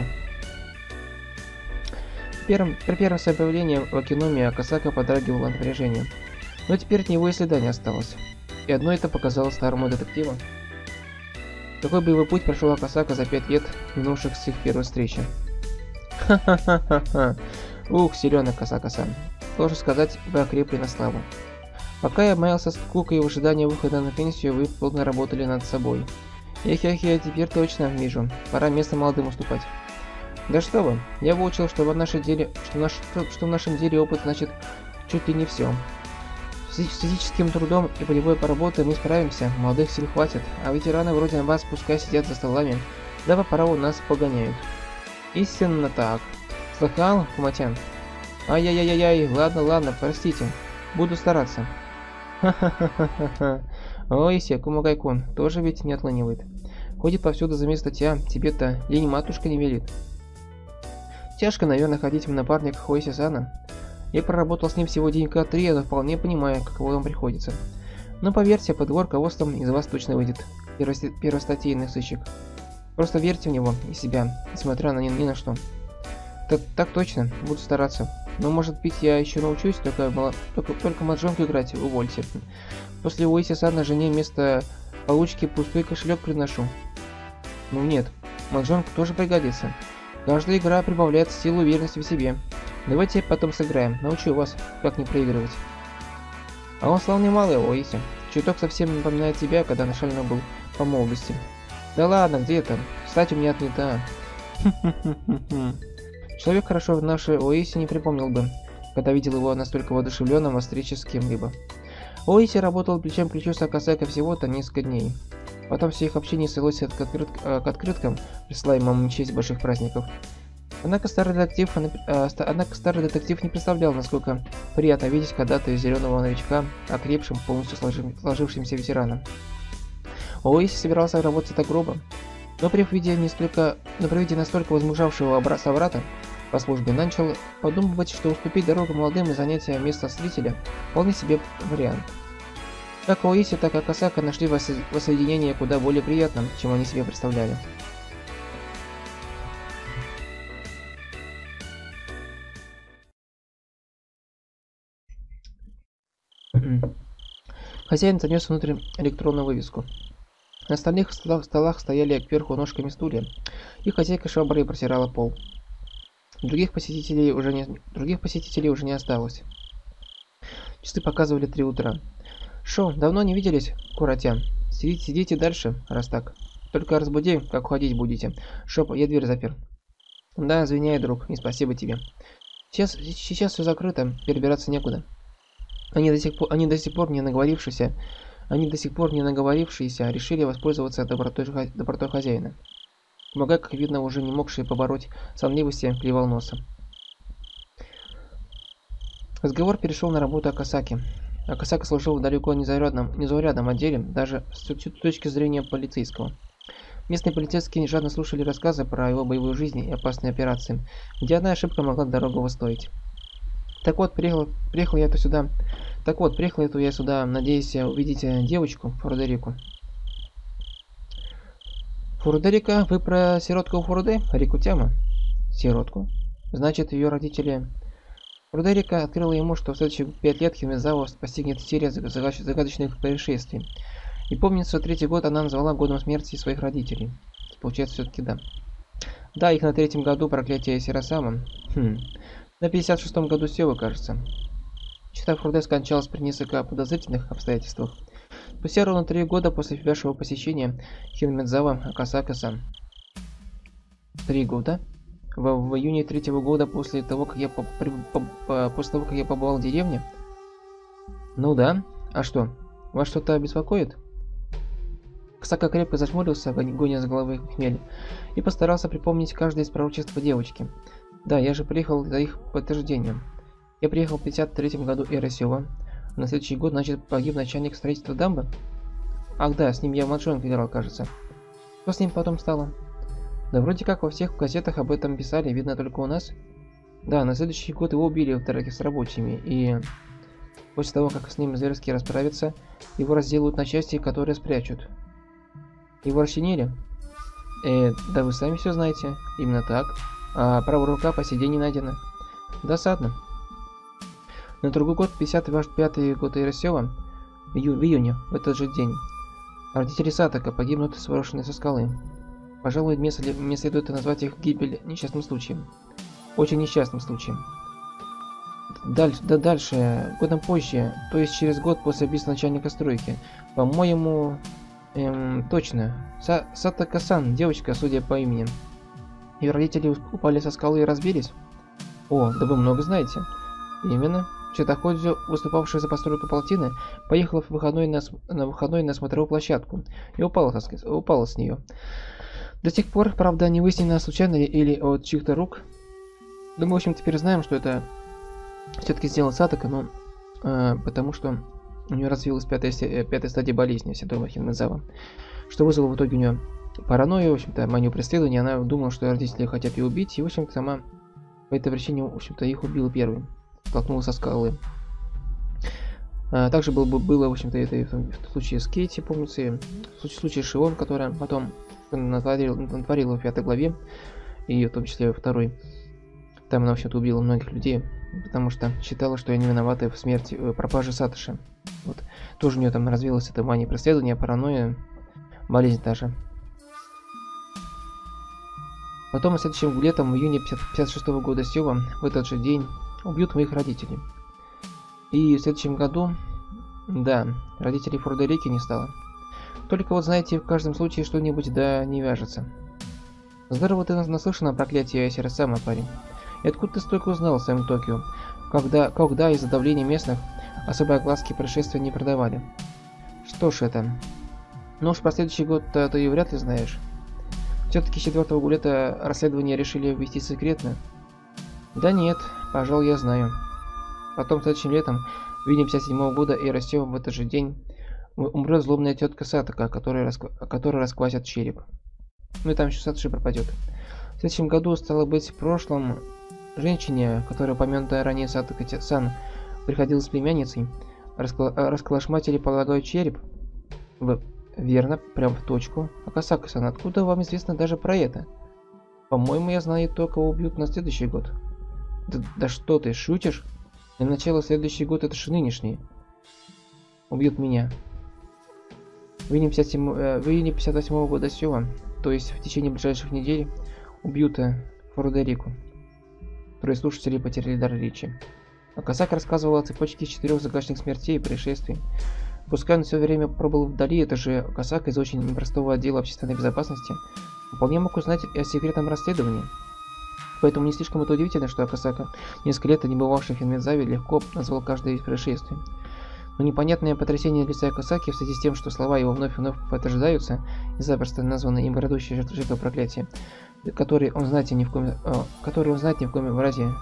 При первом своем появлении в Акиномии Акасака подрагивал от напряжения. Но теперь от него и следа не осталось. И одно это показало старому детективу. Какой боевой путь прошел Акасака за 5 лет, минувших с их первой встречи. Ха-ха-ха-ха-ха. Ух, силён Акасака-сан. Должен сказать, вы окрепли на славу. Пока я маялся с скукой и в ожидании выхода на пенсию, вы плотно работали над собой. Эхе-эхе, теперь точно вижу. Пора место молодым уступать. Да что вы, я выучил, что в нашем деле опыт значит чуть ли не все. С физическим трудом и полевой поработой мы справимся, молодых сил хватит, а ветераны вроде вас пускай сидят за столами, да по праву нас погоняют. Истинно так. Слыхал, Куматян? Ай-яй-яй-яй, ладно, простите, буду стараться. Ха-ха-ха-ха-ха. Ой, Кумагай-кун, тоже ведь не отлынивает. Ходит повсюду за место тебя, тебе-то лень матушка не велит. Тяжко, наверное, ходить в напарник Хойси-сана. Я проработал с ним всего денька 3, но вполне понимаю, каково вам приходится. Но поверьте, под его руководством из вас точно выйдет первостатейный сыщик. Просто верьте в него и себя, несмотря на ни на что. Так точно, буду стараться. Но может быть я еще научусь, только маджонку играть, увольте. После Уэйси-сана жене вместо получки пустой кошелек приношу. Ну нет, маджонг тоже пригодится. Каждая игра прибавляет силу уверенности в себе. Давайте потом сыграем, научу вас, как не проигрывать. А он славный малый, Оиси. Чуток совсем напоминает тебя, когда начально был по молодости. Да ладно, где там? Кстати, у меня отнята. Человек, хорошо знавший Оиси, не припомнил бы, когда видел его настолько воодушевленным о встрече с кем-либо. Оиси работал плечом к плечу с Акасака всего-то несколько дней. Потом все их общение свелось к открыткам, присылаемым в честь больших праздников. Однако старый детектив не представлял, насколько приятно видеть когда-то зеленого новичка, окрепшим, полностью сложившимся ветераном. Оиси собирался работать так грубо, но при виде настолько возмужавшего собрата по службе, начал подумывать, что уступить дорогу молодым и занятия места зрителя вполне себе вариант. Как Оиси, так и Акасака нашли воссоединение куда более приятным, чем они себе представляли. Хозяин занес внутрь электронную вывеску. На остальных столах стояли кверху ножками стулья, и хозяйка шваброй протирала пол. Других посетителей уже не осталось. Часы показывали 3 утра. Шо, давно не виделись, Куратя? Сидите дальше, раз так. Только разбуди, как уходить будете. Шоп, я дверь запер. Да, извиняй, друг, и спасибо тебе. Сейчас все закрыто, перебираться некуда. Они до сих пор не наговорившиеся, решили воспользоваться добротой хозяина. Помогай, как видно, уже не могший побороть сонливости, клевал носом. Разговор перешел на работу Акасаки. Акасака служил далеко не заурядном отделе, даже с точки зрения полицейского. Местные полицейские жадно слушали рассказы про его боевую жизнь и опасные операции, где одна ошибка могла дорогого стоить. Так вот, приехал я сюда, надеясь увидеть девочку, Фурудерику. Фурудерика? Вы про сиротку Фуруде? Рикутяма? Сиротку? Значит, ее родители... Фурудерика открыла ему, что в следующие 5 лет Химизао постигнет серия загадочных происшествий. И помнится, 3-й год она назвала годом смерти своих родителей. Получается, все-таки да. Да, их на 3-м году проклятие Сиросама. На 56-м году Сёвы, кажется. Чита Фуруде скончалась при несколько подозрительных обстоятельствах. Спустя ровно 3 года после вашего посещения Химидзава Акасака-сан. 3 года? В июне 3-го года после того, как я побывал в деревне? Ну да. А что? Вас что-то беспокоит? Акасака крепко зажмурился, гоня с головы хмель, и постарался припомнить каждое из пророчеств девочки. Да, я же приехал за их подтверждением. Я приехал в 53-м году эры Сёва, На следующий год, значит, погиб начальник строительства дамбы? Ах да, с ним я младшонка играл, кажется. Что с ним потом стало? Да вроде как во всех газетах об этом писали, видно только у нас. Да, на следующий год его убили в драке с рабочими, и после того, как с ним зверски расправятся, его разделают на части, которые спрячут. Его расчленили? Да вы сами все знаете. Именно так. А правая рука по сей день не найдена. Досадно. На другой год, 55-й год Иросева, в июне, в этот же день, родители Сатака погибнут, сброшенные со скалы. Пожалуй, мне следует назвать их гибель несчастным случаем. Очень несчастным случаем. Дальше, годом позже, то есть через год после убийства начальника стройки. По-моему, точно. Сатака-сан, девочка, судя по имени. Ее родители упали со скалы и разбились? О, да вы много знаете. Именно. Читаходзю, выступавшая за постройку плотины, поехала в выходной на смотровую площадку и упала с нее. До сих пор, правда, не выяснено, случайно ли или от чьих-то рук. Но мы, в общем, теперь знаем, что это все-таки сделал Сатака, но потому что у нее развилась пятая стадия болезни, синдрома Хинмэзава, что вызвало в итоге у нее паранойю, в общем-то, манию преследования. Она думала, что родители хотят ее убить, и, в общем-то, сама по этой причине, в общем-то, их убила первым. Столкнулась со скалы. Также было, в общем-то, это в случае с Кейти, помнится, и в случае с Шион, которая потом натворила в 5 главе, и в том числе во 2. Там она, в общем-то, убила многих людей, потому что считала, что они виноваты в смерти, пропаже Сатоши. Вот. Тоже у нее там развилась эта мания преследования, паранойя, болезнь даже. Потом, следующим летом, в июне 56 года Сёва, в этот же день, убьют моих родителей. И в следующем году, да, родителей Фродерики не стало. Только вот, знаете, в каждом случае что-нибудь да не вяжется. Здорово ты наслышан о проклятии Айсера-сама, парень. И откуда ты столько узнал о своем Токио, когда из-за давления местных особой огласки происшествия не продавали? Что ж это? Ну уж про следующий год-то ты и вряд ли знаешь. Все-таки с 4-го лета расследование решили ввести секретно. Да нет, пожалуй, я знаю. Потом следующим летом, в июне 57-го года, и Иросева в этот же день умрет злобная тетка Сатака, которая расквасит череп. Ну и там еще Сатоши пропадет. В следующем году, стало быть, в прошлом, женщине, которая упомянутая ранее Сатака-сан, приходилась племянницей, расколошматили, полагаю, череп. Верно, прям в точку. А Касака-сан, откуда вам известно даже про это? По-моему, я знаю то, кого убьют на следующий год. Да что ты, шутишь? Для начала следующий год, это же нынешний. Убьют меня. В июне 58-го года Сёва, то есть в течение ближайших недель, убьют Фродерику. Трое слушателей потеряли дар речи. А Касака рассказывала о цепочке из 4 загадочных смертей и происшествий. Пускай он все время пробыл вдали, это же Касака из очень непростого отдела общественной безопасности вполне мог узнать о секретном расследовании. Поэтому не слишком это удивительно, что Акасака, несколько лет не бывавший в Хинмэзаве, легко назвал каждое из происшествий. Но непонятное потрясение лица Акасаки в связи с тем, что слова его вновь и вновь подтверждаются, и запросто названное им грядущее жертва проклятия, который он знать ни в коем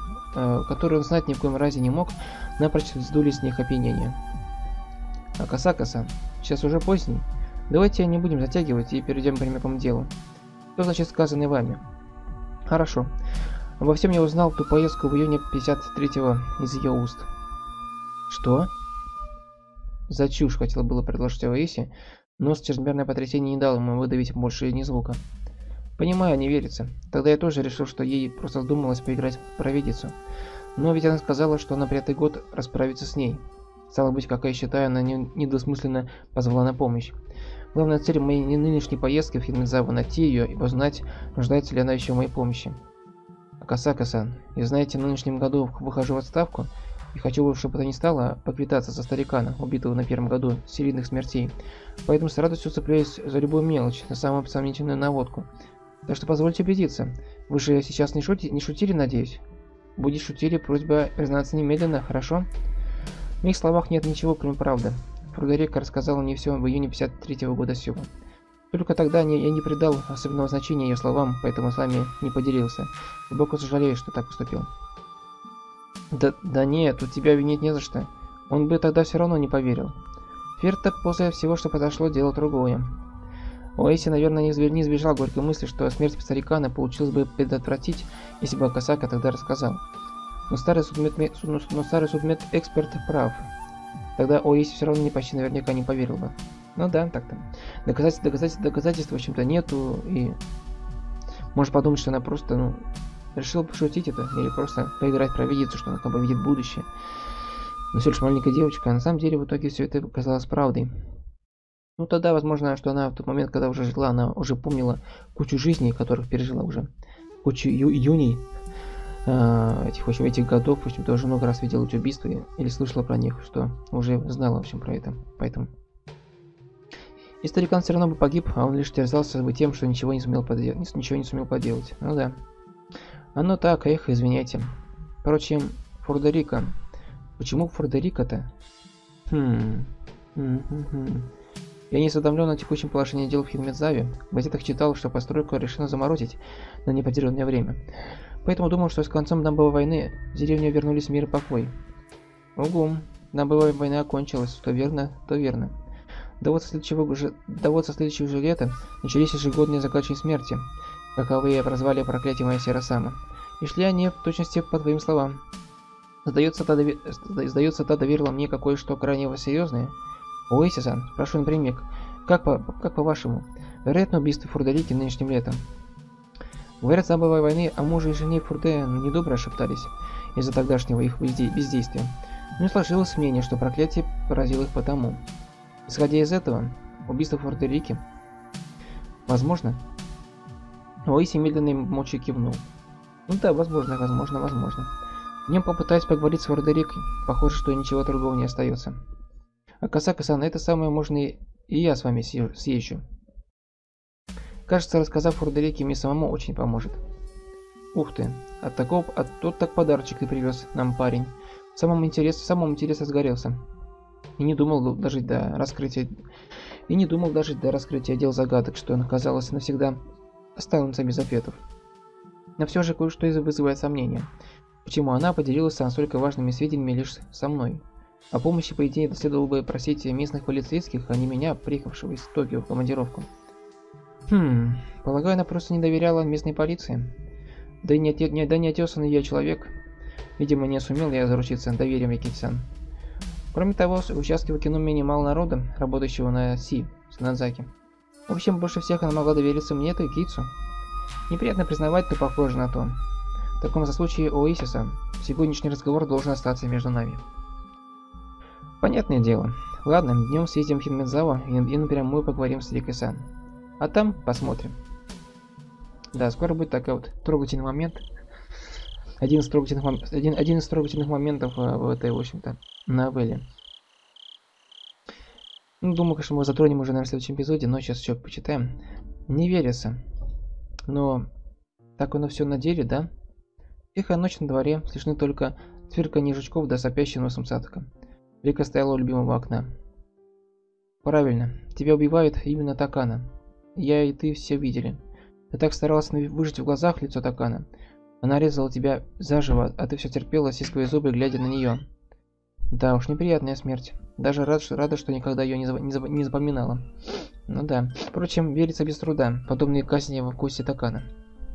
разе не мог, напрочь сдулись с них опьянения. Акасака-сан, сейчас уже поздний. Давайте не будем затягивать и перейдем прямиком к делу. Что значит сказанное вами? Хорошо. Обо всем я узнал в ту поездку в июне 53-го из ее уст. Что? За чушь, хотела было предложить Аоиси, но чрезмерное потрясение не дало ему выдавить больше ни звука. Понимаю, не верится. Тогда я тоже решил, что ей просто вздумалось поиграть в провидицу. Но ведь она сказала, что на 5-й год расправится с ней. Стало быть, как я считаю, она недвусмысленно позвала на помощь. Главная цель моей нынешней поездки в Хинмэзаву — найти ее и узнать, нуждается ли она еще в моей помощи. Акасака-сан, и знаете, в нынешнем году выхожу в отставку и хочу, чтобы это ни стало, поквитаться со старикана, убитого на 1-м году серийных смертей. Поэтому с радостью цепляюсь за любую мелочь, на самую сомнительную наводку. Так что позвольте убедиться, вы же сейчас не шутили, надеюсь? Будете шутили, просьба признаться немедленно, хорошо? В моих словах нет ничего, кроме правды. Фродерика рассказала мне все в июне 53-го года Сёва. Только тогда я не придал особенного значения ее словам, поэтому с вами не поделился. Глубоко сожалею, что так поступил. Да нет, тут тебя винить не за что. Он бы тогда все равно не поверил. Ферта после всего, что произошло, делал другое. Оэйси, наверное, не избежал горькой мысли, что смерть старикана получилось бы предотвратить, если бы Акасака тогда рассказал. Но старый судмедэксперт прав. Тогда Оэйси все равно почти наверняка не поверил бы. Ну да, так-то. Доказательств, в общем-то, нету, и... Может подумать, что она просто, решила пошутить это, или просто поиграть, провидеться, что она как бы видит будущее. Но всего лишь маленькая девочка, а на самом деле в итоге все это казалось правдой. Ну тогда, возможно, что она в тот момент, когда уже жила, она уже помнила кучу жизней, которых пережила уже. Кучу июней, этих годов, в общем-то, уже много раз видела эти убийства, или слышала про них, что уже знала, в общем, про это. Поэтому... И старикан все равно бы погиб, а он лишь терзался бы тем, что ничего не сумел поделать. Ну да. Оно так, извиняйте. Впрочем, Фордерико. Почему Фордерико-то? Я не осведомлен о текущем положении дел в Хинмедзаве. В газетах читал, что постройку решено заморозить на неопределенное время. Поэтому думал, что с концом Дамбовой войны в деревню вернулись мир и покой. Угу. Дамбовая война окончилась. То верно, то верно. До вот со следующего же лета начались ежегодные закачки смерти, каковые прозвали проклятие моя Сиросама. И шли они в точности по твоим словам. Сдается, та доверила мне кое-что крайне серьезное. Оэйси-сан, прошу напрямик, как по-вашему, вероятно убийство Фурдерики нынешним летом? Говорят, с Дамбовой войны о муже и жене Фурде недобро шептались из-за тогдашнего их бездействия. Но сложилось мнение, что проклятие поразило их потому. Исходя из этого, убийство Фордерики, возможно? Оэйси медленно и молча кивнул. Ну да, возможно. В нем попытаюсь поговорить с Фордерикой. Похоже, что ничего другого не остается. Акасака-сан, это самое можно и я с вами съезжу. Кажется, рассказав Фордерике, мне самому очень поможет. Ух ты, тот так подарочек ты привез нам, парень. В самом интересе сгорелся. И не думал дожить до раскрытия дел загадок, что он, казалось, навсегда останутся без ответов. Но все же кое-что вызывает сомнения. Почему она поделилась настолько важными сведениями лишь со мной? О помощи, по идее, следовало бы просить местных полицейских, а не меня, приехавшего из Токио в командировку. Полагаю, она просто не доверяла местной полиции. Да и неотесанный я человек. Видимо, не сумел я заручиться доверием Якити-сан. Кроме того, в участке в Акинумене мало народа, работающего на Санадзаки. В общем, больше всех она могла довериться мне, то и Кицу. Неприятно признавать, но похоже на то. В таком случае, Оэйси-сан, сегодняшний разговор должен остаться между нами. Понятное дело. Ладно, днем съездим в Хинмедзаву и напрямую поговорим с Рикой-сан. А там посмотрим. Да, скоро будет такой вот трогательный момент. Один из трогательных моментов в этой, в общем-то, новелле. Ну, думаю, конечно, мы затронем уже, наверное, в следующем эпизоде, но сейчас еще почитаем. Не верится. Но так оно все на деле, да? Тихая ночь на дворе, слышны только цвирканье жучков да сопящий носом Сатока. Рика стояла у любимого окна. Правильно, тебя убивают именно Такана. Я и ты все видели. Ты так старалась выжить в глазах лицо Такана. Она резала тебя заживо, а ты все терпела, стискивая зубы, глядя на нее. Да уж, неприятная смерть. Даже рада, что никогда ее не запоминала. Ну да. Впрочем, верится без труда. Подобные казни в вкусе Такана.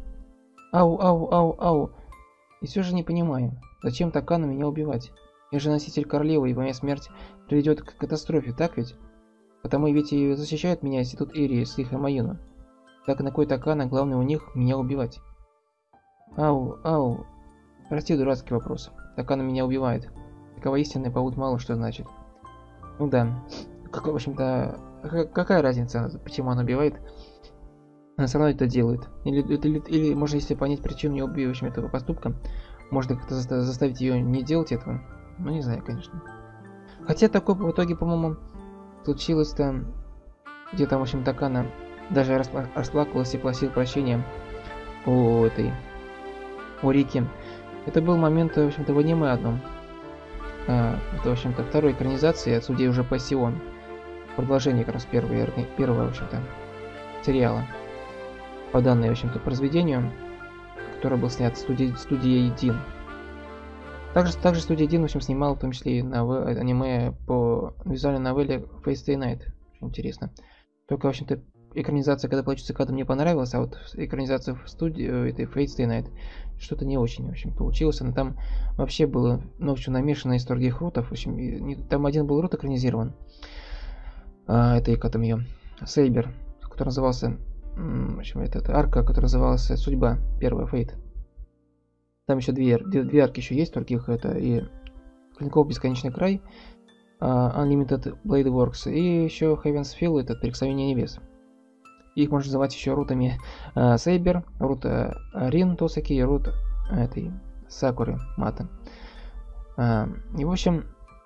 Ау. И все же не понимаю, зачем Такану меня убивать? Я же носитель королевы, и моя смерть приведет к катастрофе, так ведь? Потому ведь и защищает меня институт Ирии с их Амаюну. Так на кой Такана, главное у них, меня убивать? Ау. Прости, дурацкий вопрос. Такана меня убивает. Такова истинная паут мало что значит. Ну да. В общем-то, какая разница, почему она убивает? Она все равно это делает. Или можно, если понять причину ее убивающим этого поступка, можно как-то заставить ее не делать этого. Ну, не знаю, конечно. Хотя такое в итоге, по-моему, случилось-то, где там, в общем, Такана даже расплакалась и просил прощения у Рики. Это был момент, в общем-то, в аниме одном. Это, в общем-то, второй экранизации от судей уже Пассион. Продолжение как раз первого, в общем-то, сериала. По данной, в общем-то, произведению, который был снят студией Дин. Также студия 1, в общем, снимала в том числе и аниме по визуальной новелле Fate Stay Night. Очень интересно. Только, в общем-то, экранизация, когда получится, когда мне понравилась, а вот экранизация в студии этой Fate Stay Night что-то не очень, в общем, получилось. Но там вообще было много чего намешано из других рутов. В общем, там один был рут экранизирован. Это как там ее Сейбер, который назывался, в общем, это арка, которая называлась Судьба, первая Fate. Там еще две арки еще есть, других это и Клинков Бесконечный Край, Unlimited Blade Works, и еще Heaven's Feel, это Прикосновение Небес. Их можно называть еще рутами Сейбер, рут Рин Тосаки и рут этой Сакуры Мата. И в общем,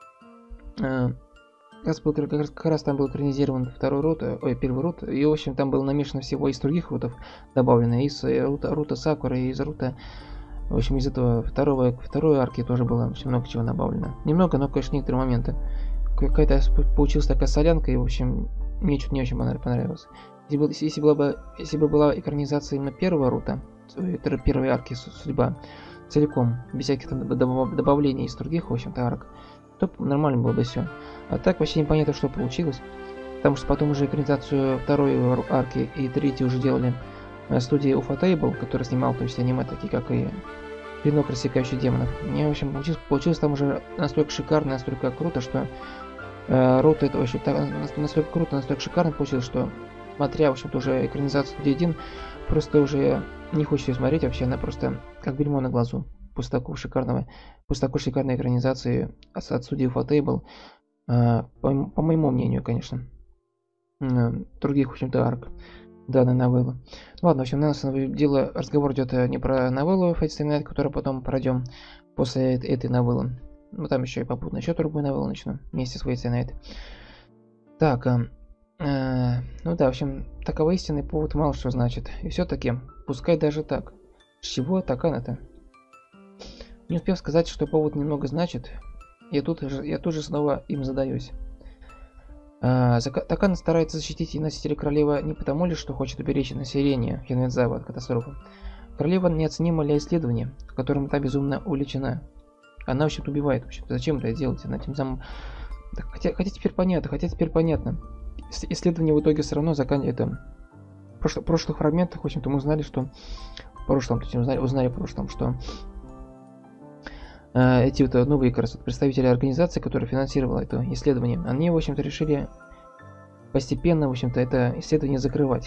как раз там был экранизирован первый рут, и в общем там было намешано всего из других рутов добавлено, из рута Сакуры, и из рута, в общем, из этого второй арки тоже было очень много чего добавлено. Немного, но, конечно, некоторые моменты. Какая-то получилась такая солянка, и, в общем, мне что-то не очень понравилось. Если бы была экранизация именно первого рута, первой арки Судьба, целиком, без всяких там добавлений из других, в общем-то, арок, то нормально было бы все. А так вообще непонятно, что получилось. Потому что потом уже экранизацию второй арки и третьей уже делали студия Ufotable, которая снимала в том числе аниме, такие как и Клинок Рассекающий Демонов. Мне, в общем, получилось там уже настолько шикарно, настолько круто, что рут это вообще настолько круто, настолько шикарно получилось, что смотря, в общем-то, уже экранизацию студии 1, просто уже не хочется смотреть вообще, она просто как бельмо на глазу. После такой шикарной экранизации от студии Ufotable, по моему мнению, конечно, других, в общем-то, арк данной новеллы. Ладно, в общем, у нас дело, разговор идет не про новеллу Fate Stay Night, которую потом пройдем после этой новеллы. Ну, там еще и попутно еще другую новеллу начну вместе с Fate Stay Night. Так, ну да, в общем, таково истинный повод мало что значит. И все-таки, пускай даже так. С чего Такана-то? Не успев сказать, что повод немного значит, я тут же снова им задаюсь. Такана старается защитить носителя королевы не потому лишь, что хочет уберечь население Хинвензавы от катастрофы. Королева неоценима для исследования, которым та безумно увлечена. Она вообще-то убивает. Вообще-то зачем это делать? Она тем самым... Хотя теперь понятно. Исследование в итоге все равно заканчивается. В прошлых фрагментах, в общем-то, мы узнали, что... Узнали в прошлом, что... Эти вот новые как раз представители организации, которая финансировала это исследование, они, в общем-то, решили постепенно, в общем-то, это исследование закрывать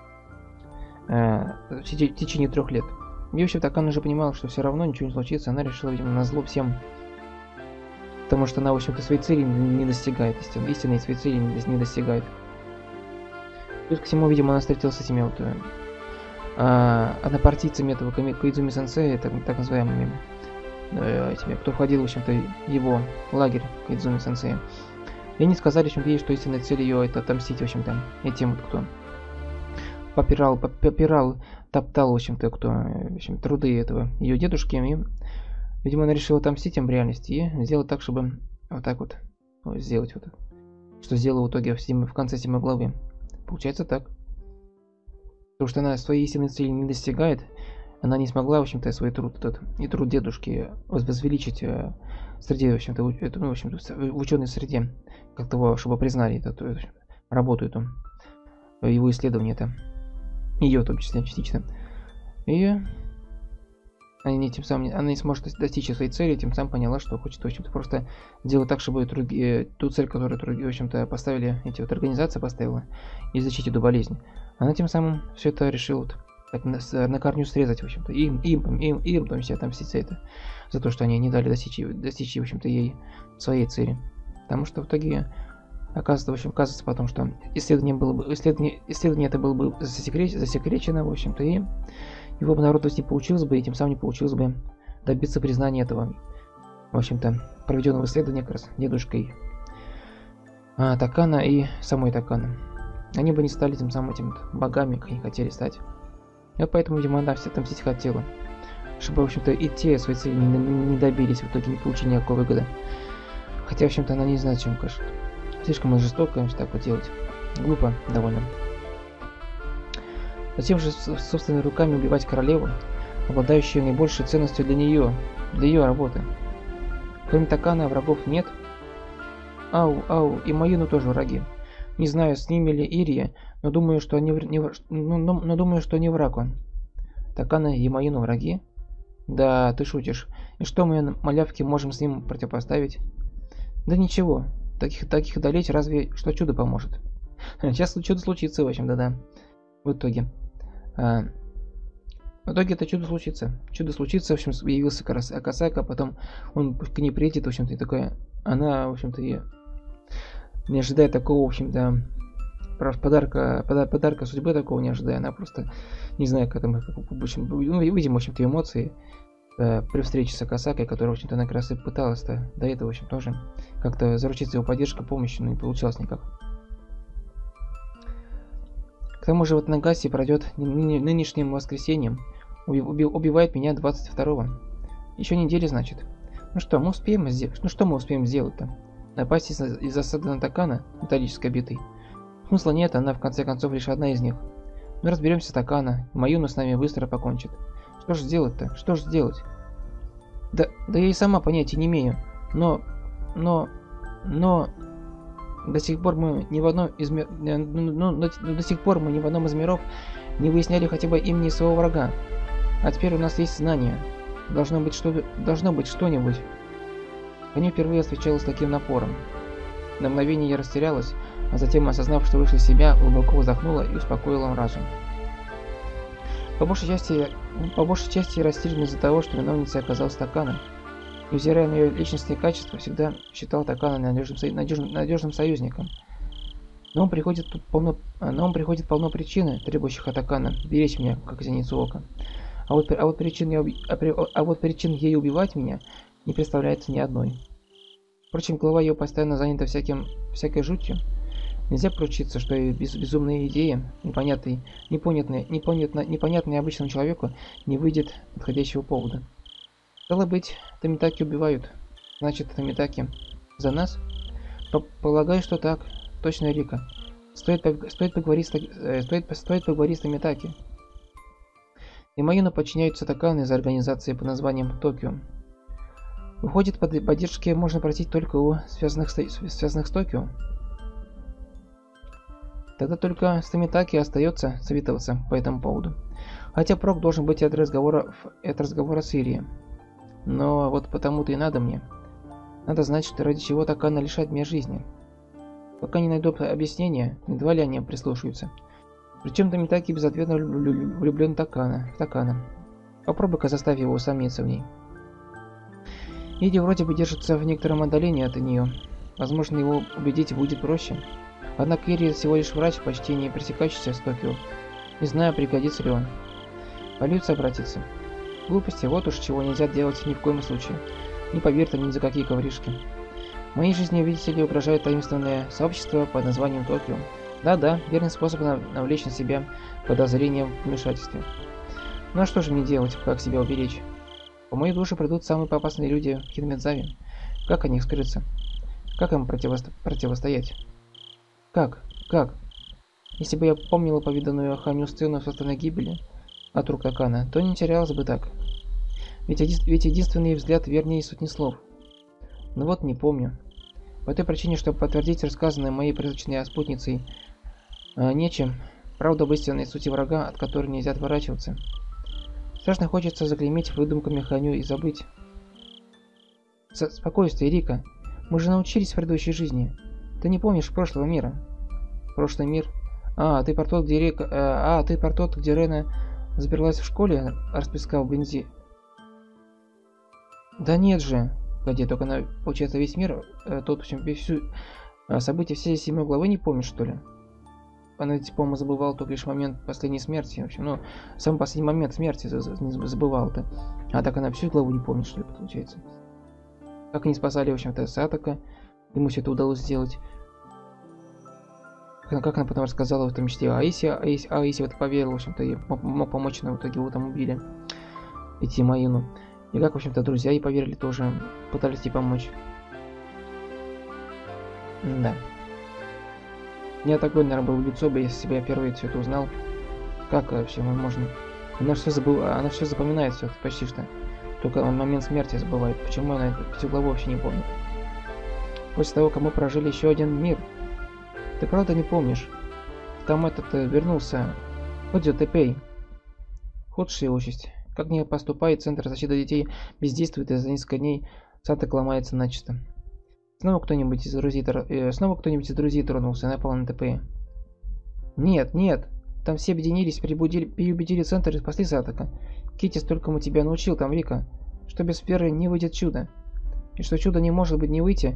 в течение 3 лет. И, в общем-то, Такана уже понимала, что все равно ничего не случится, она решила, видимо, назло всем, потому что она, в общем-то, своей цели не достигает, истинной своей цели не достигает. Плюс ко всему, видимо, она встретилась с этими вот однопартийцами этого Коидзуми-сенсея, так называемыми, этими, кто входил, в общем-то, в его лагерь Коидзуми-сенсея. И они сказали, в общем-то, ей, что истинная цель ее это отомстить, в общем-то, этим вот, кто попирал, топтал, в общем-то, кто, в общем, труды этого ее дедушки. И, видимо, она решила отомстить им в реальности и сделать так, чтобы вот так вот сделать вот, что сделала в итоге в конце 7 главы. Получается так. Потому что она своей истинной цели не достигает, она не смогла, в общем-то, свой труд и труд дедушки возвеличить среди, в общем-то, в ученой среде, как того, чтобы признали эту работу эту, его исследование это, ее в том числе частично. И она не сможет достичь своей цели, тем самым поняла, что хочет, в общем-то, просто делать так, чтобы ту цель, которую другие, в общем-то, поставили, эти вот организации поставила, излечить эту болезнь. Она тем самым все это решила так на корню срезать, в общем-то, им там все отомстить за то, что они не дали достичь, в общем-то, ей своей цели. Потому что в итоге оказывается потом, что исследование это было бы засекречено, в общем-то, и его обнародовать не получилось бы, и тем самым не получилось бы добиться признания этого, в общем-то, проведенного исследования как раз дедушкой Такана и самой Такана. Они бы не стали тем самым этим богами, как они хотели стать. И вот поэтому, видимо, она все отомстить хотела. Чтобы, в общем-то, и те свои цели не добились, в итоге не получили никакой выгоды. Хотя, в общем-то, она не знает, чем, конечно. Слишком жестоко так вот делать. Глупо довольно. Затем же собственными руками убивать королеву, обладающую наибольшей ценностью для ее работы. Кроме Такана врагов нет. Ау, и Маюну тоже враги. Не знаю, с ними ли Ирия, но думаю, что они думаю, что не враг он. Такана и Маюну враги? Да, ты шутишь. И что мы, малявки, можем с ним противопоставить? Да ничего. Таких одолеть разве что чудо поможет. Сейчас чудо случится, в общем, да-да. В итоге. В итоге это чудо случится. Чудо случится, в общем, явился Акасака, потом он к ней приедет, в общем-то, и такая... Она, в общем-то, и не ожидая такого, в общем-то, подарка судьбы такого не ожидая. Она просто, не знаю, как там, в общем, видим, в общем-то, эмоции при встрече с Акасакой, которая, в общем-то, она как раз и пыталась-то до этого, в общем, тоже как-то заручиться его поддержкой, помощью, но не получалось никак. К тому же вот Нагаси пройдет нынешним воскресеньем. Убивает меня 22-го. Еще неделя, значит. Ну что мы успеем сделать-то? Напасть из засады на Такана, металлической битой? Смысла нет, она в конце концов лишь одна из них. Мы разберемся с Такана, и Маюну с нами быстро покончит. Что же сделать-то? Что же сделать? Да я и сама понятия не имею. Но... До сих пор мы ни в одном из миров не выясняли хотя бы имени своего врага. А теперь у нас есть знания. Должно быть что-нибудь. Ханю впервые отвечала с таким напором. На мгновение я растерялась, а затем, осознав, что вышла из себя, глубоко вздохнула и успокоила разум. По большей части я растерян из-за того, что виновницей оказался Такана. Невзирая на ее личностные качества, всегда считал Такана надежным союзником. Но он приходит полно причин, требующих от Такана беречь меня, как зеницу ока. А вот причин ей убивать меня не представляется ни одной. Впрочем, голова ее постоянно занята всякой жутью. Нельзя поручиться, что ее безумные идеи, непонятные обычному человеку, не выйдет подходящего повода. Стало быть, Томитаки убивают. Значит, Томитаки за нас? Полагаю, что так. Точно, Рика. Стоит поговорить с Томитаки. И Маюну подчиняются Таканы из организации под названием Токио. Выходит, поддержки можно просить только у связанных с Токио. Тогда только с Томитаки остается советоваться по этому поводу. Хотя прок должен быть от разговора с Ирией. Но вот потому-то и надо мне. Надо знать, что ради чего Такана лишает меня жизни. Пока не найду объяснения, едва ли они прислушаются. Причем Томитаки безответно влюблен в Такана. Попробуй-ка заставь его усомниться в ней. Иди вроде бы держится в некотором отдалении от нее. Возможно, его убедить будет проще. Однако Ири всего лишь врач, почти не пересекающийся с Токио. Не знаю, пригодится ли он. Полиция обратится. Глупости, вот уж чего нельзя делать ни в коем случае. Не поверь-то ни за какие ковришки. В моей жизни, видите ли, угрожает таинственное сообщество под названием Токио. Да-да, верный способ навлечь на себя подозрение в вмешательстве. Ну а что же мне делать, как себя уберечь? По моей душе придут самые опасные люди в Хинмедзаве. Как от них скрыться? Как им противостоять? Как? Если бы я помнила повиданную Ханю сцену собственной гибели от рук Такана, то не терялась бы так. Ведь единственный взгляд вернее сотни слов. Но вот не помню. По той причине, чтобы подтвердить рассказанное моей призрачной спутницей нечем, правда об истинной сути врага, от которой нельзя отворачиваться. Страшно хочется заклеймить выдумками Ханю и забыть. Спокойствие, Рика. Мы же научились в предыдущей жизни. Ты не помнишь прошлого мира? Прошлый мир? Ты про тот, где Рена заперлась в школе, расплескав бензин. Да нет же. Погоди, только она, получается, весь мир, тот, в общем, события всей 7 главы не помнишь, что ли? Она ведь, по-моему, забывала только лишь момент последней смерти. В общем, самый последний момент смерти забывала-то. А так она всю главу не помнит, что ли, получается. Как они спасали, в общем-то, Сатака. Ему все это удалось сделать. Как она потом рассказала в том числе Аиси в это поверил, в общем-то, и мог помочь, но в итоге его там убили. Идти Маюну. И как, в общем-то, друзья ей поверили тоже, пытались ей помочь. Да. Я такой, наверное, был в лицо бы, если бы я впервые все это узнал. Как вообще можно? Она все запоминает все почти что. Только он момент смерти забывает. Почему она всю главу вообще не помнит? После того, как мы прожили еще один мир. Ты правда не помнишь? Там вернулся. Ходзё Тэпэй. Худшая участь. Как не поступает, Центр защиты детей бездействует, и за несколько дней Саток ломается начисто. Снова кто-нибудь из друзей тронулся и напал на Тэпэя. Нет, нет. Там все объединились, переубедили Центр и спасли Сатока. Китти столькому тебя научил там, Рика, что без веры не выйдет чудо. И что чудо не может не выйти,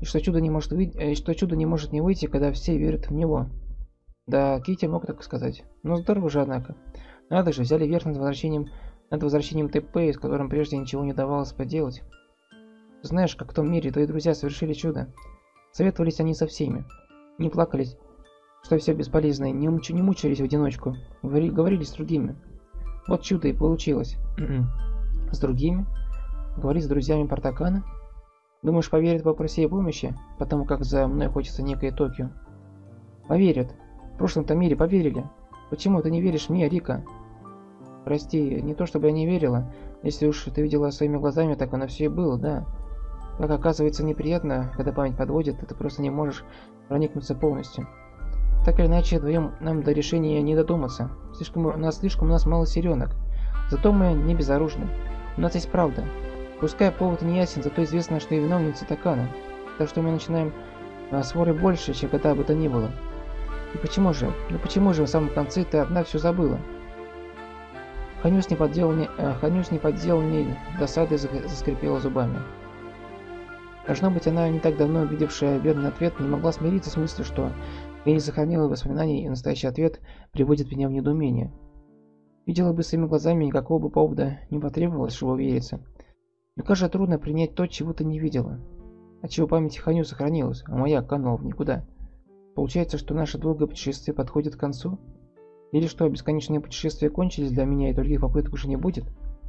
не выйти, когда все верят в него. Да, Китти мог так сказать. Но здорово же, однако. Надо же, взяли верх над возвращением Тэпэя, с которым прежде ничего не давалось поделать. Знаешь, как в том мире твои друзья совершили чудо. Советовались они со всеми. Не плакались, что все бесполезно, не мучились в одиночку. Говорили с другими. Вот чудо и получилось. С другими? Говорить с друзьями Портакана? Думаешь, поверят, попроси о помощи, потому как за мной хочется некое Токио? Поверят. В прошлом-то мире поверили. Почему ты не веришь мне, Рика? Прости, не то чтобы я не верила. Если уж ты видела своими глазами, так оно все и было, да. Как оказывается, неприятно, когда память подводит, и ты просто не можешь проникнуться полностью. Так или иначе, вдвоем нам до решения не додуматься. Слишком у нас мало силенок. Зато мы не безоружны. У нас есть правда. Пускай повод не ясен, зато известно, что и виновница Такана. Так что мы начинаем с воры больше, чем когда бы то ни было. И почему же в самом конце ты одна все забыла? Ханю с неподделанной досадой заскрипела зубами. Должно быть, она, не так давно увидевшая верный ответ, не могла смириться с мыслью, что я не сохранила воспоминаний, и настоящий ответ приводит меня в недоумение. Видела бы своими глазами, никакого бы повода не потребовалось, чтобы увериться. Но как же трудно принять то, чего ты не видела. Отчего память Ханю сохранилась, а моя канула в никуда. Получается, что наше долгое путешествие подходит к концу? Или что, бесконечные путешествия кончились для меня, и других попыток уже не будет?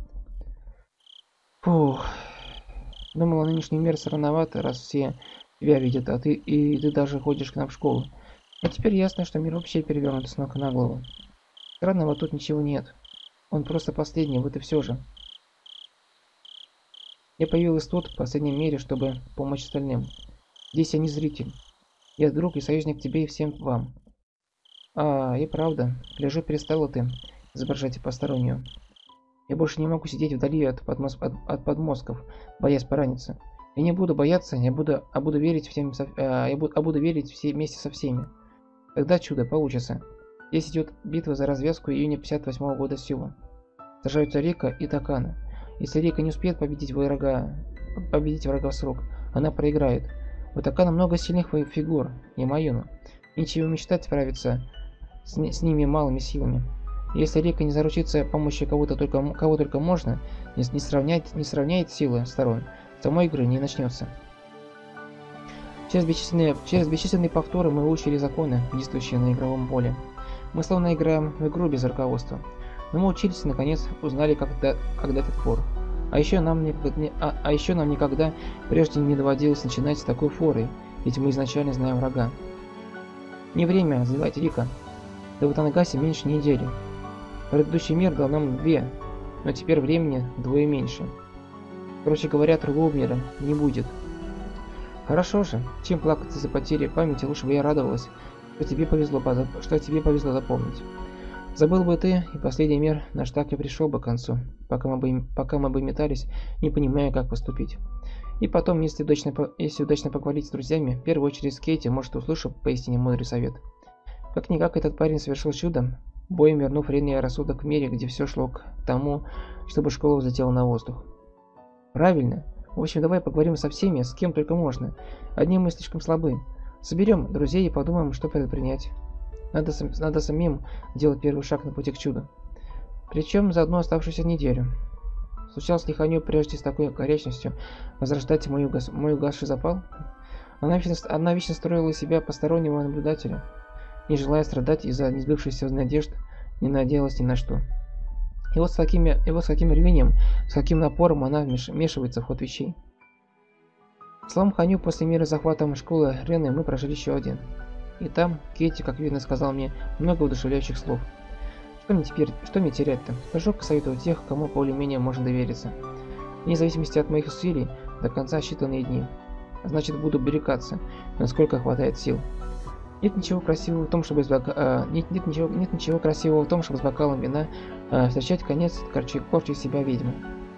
Фух. Думала, нынешний мир рановато, раз все тебя видят, а ты даже ходишь к нам в школу. Но теперь ясно, что мир вообще перевернут с ног на голову. Странного тут ничего нет. Он просто последний, вот и все же. Я появилась тут, в последнем мире, чтобы помочь остальным. Здесь я не зритель. Я друг и союзник тебе и всем вам. И правда, гляжу, перестала ты изображать постороннюю. Я больше не могу сидеть вдали от подмостков, боясь пораниться. Я не буду бояться, буду верить все вместе со всеми. Тогда чудо получится. Здесь идет битва за развязку июня 58 года Сюва. Сражаются Рика и Такана. Если Рика не успеет победить врага в срок, она проиграет. У Такана много сильных фигур, не Маюну. Ничего мечтать справиться с ними малыми силами. Если Рика не заручится помощью кого только можно, не сравняет силы сторон, самой игры не начнется. Через бесчисленные повторы мы выучили законы, действующие на игровом поле. Мы словно играем в игру без руководства. Но мы учились и наконец узнали, как дать отпор. А еще нам никогда прежде не доводилось начинать с такой форой, ведь мы изначально знаем врага. Не время развивать Рика. До Ватанагаси меньше недели. Предыдущий мир дал нам 2, но теперь времени вдвое меньше. Короче говоря, другого мира не будет. Хорошо же, чем плакаться за потери памяти, лучше бы я радовалась, что тебе повезло запомнить. Забыл бы ты, и последний мир наш так и пришел бы к концу, пока мы бы метались, не понимая, как поступить. И потом, если удачно поговорить с друзьями, в первую очередь с Кейти, может, услышу поистине мудрый совет. Как-никак этот парень совершил чудо, боем вернув вредный рассудок в мире, где все шло к тому, чтобы школа взлетела на воздух. Правильно. В общем, давай поговорим со всеми, с кем только можно. Одни мы слишком слабы. Соберем друзей и подумаем, что предпринять. Надо самим делать первый шаг на пути к чуду. Причем за одну оставшуюся неделю. Случалось ли Ханю прежде с такой горячностью возрождать мой угасший запал? Она вечно строила из себя постороннего наблюдателя, не желая страдать из-за несбывшихся надежд, не надеялась ни на что. И вот с каким рвением, с каким напором она вмешивается в ход вещей. Словом, Ханю после мира захватом школы Рены мы прожили еще один. И там Кейти, как видно, сказал мне много удушевляющих слов. Что мне терять-то? Скажу к совету тех, кому более-менее можно довериться. Вне зависимости от моих усилий, до конца считанные дни. А значит, буду берегаться, насколько хватает сил. Нет ничего красивого в том, чтобы нет ничего красивого в том, чтобы с бокалом вина встречать конец корчи себя ведьмы.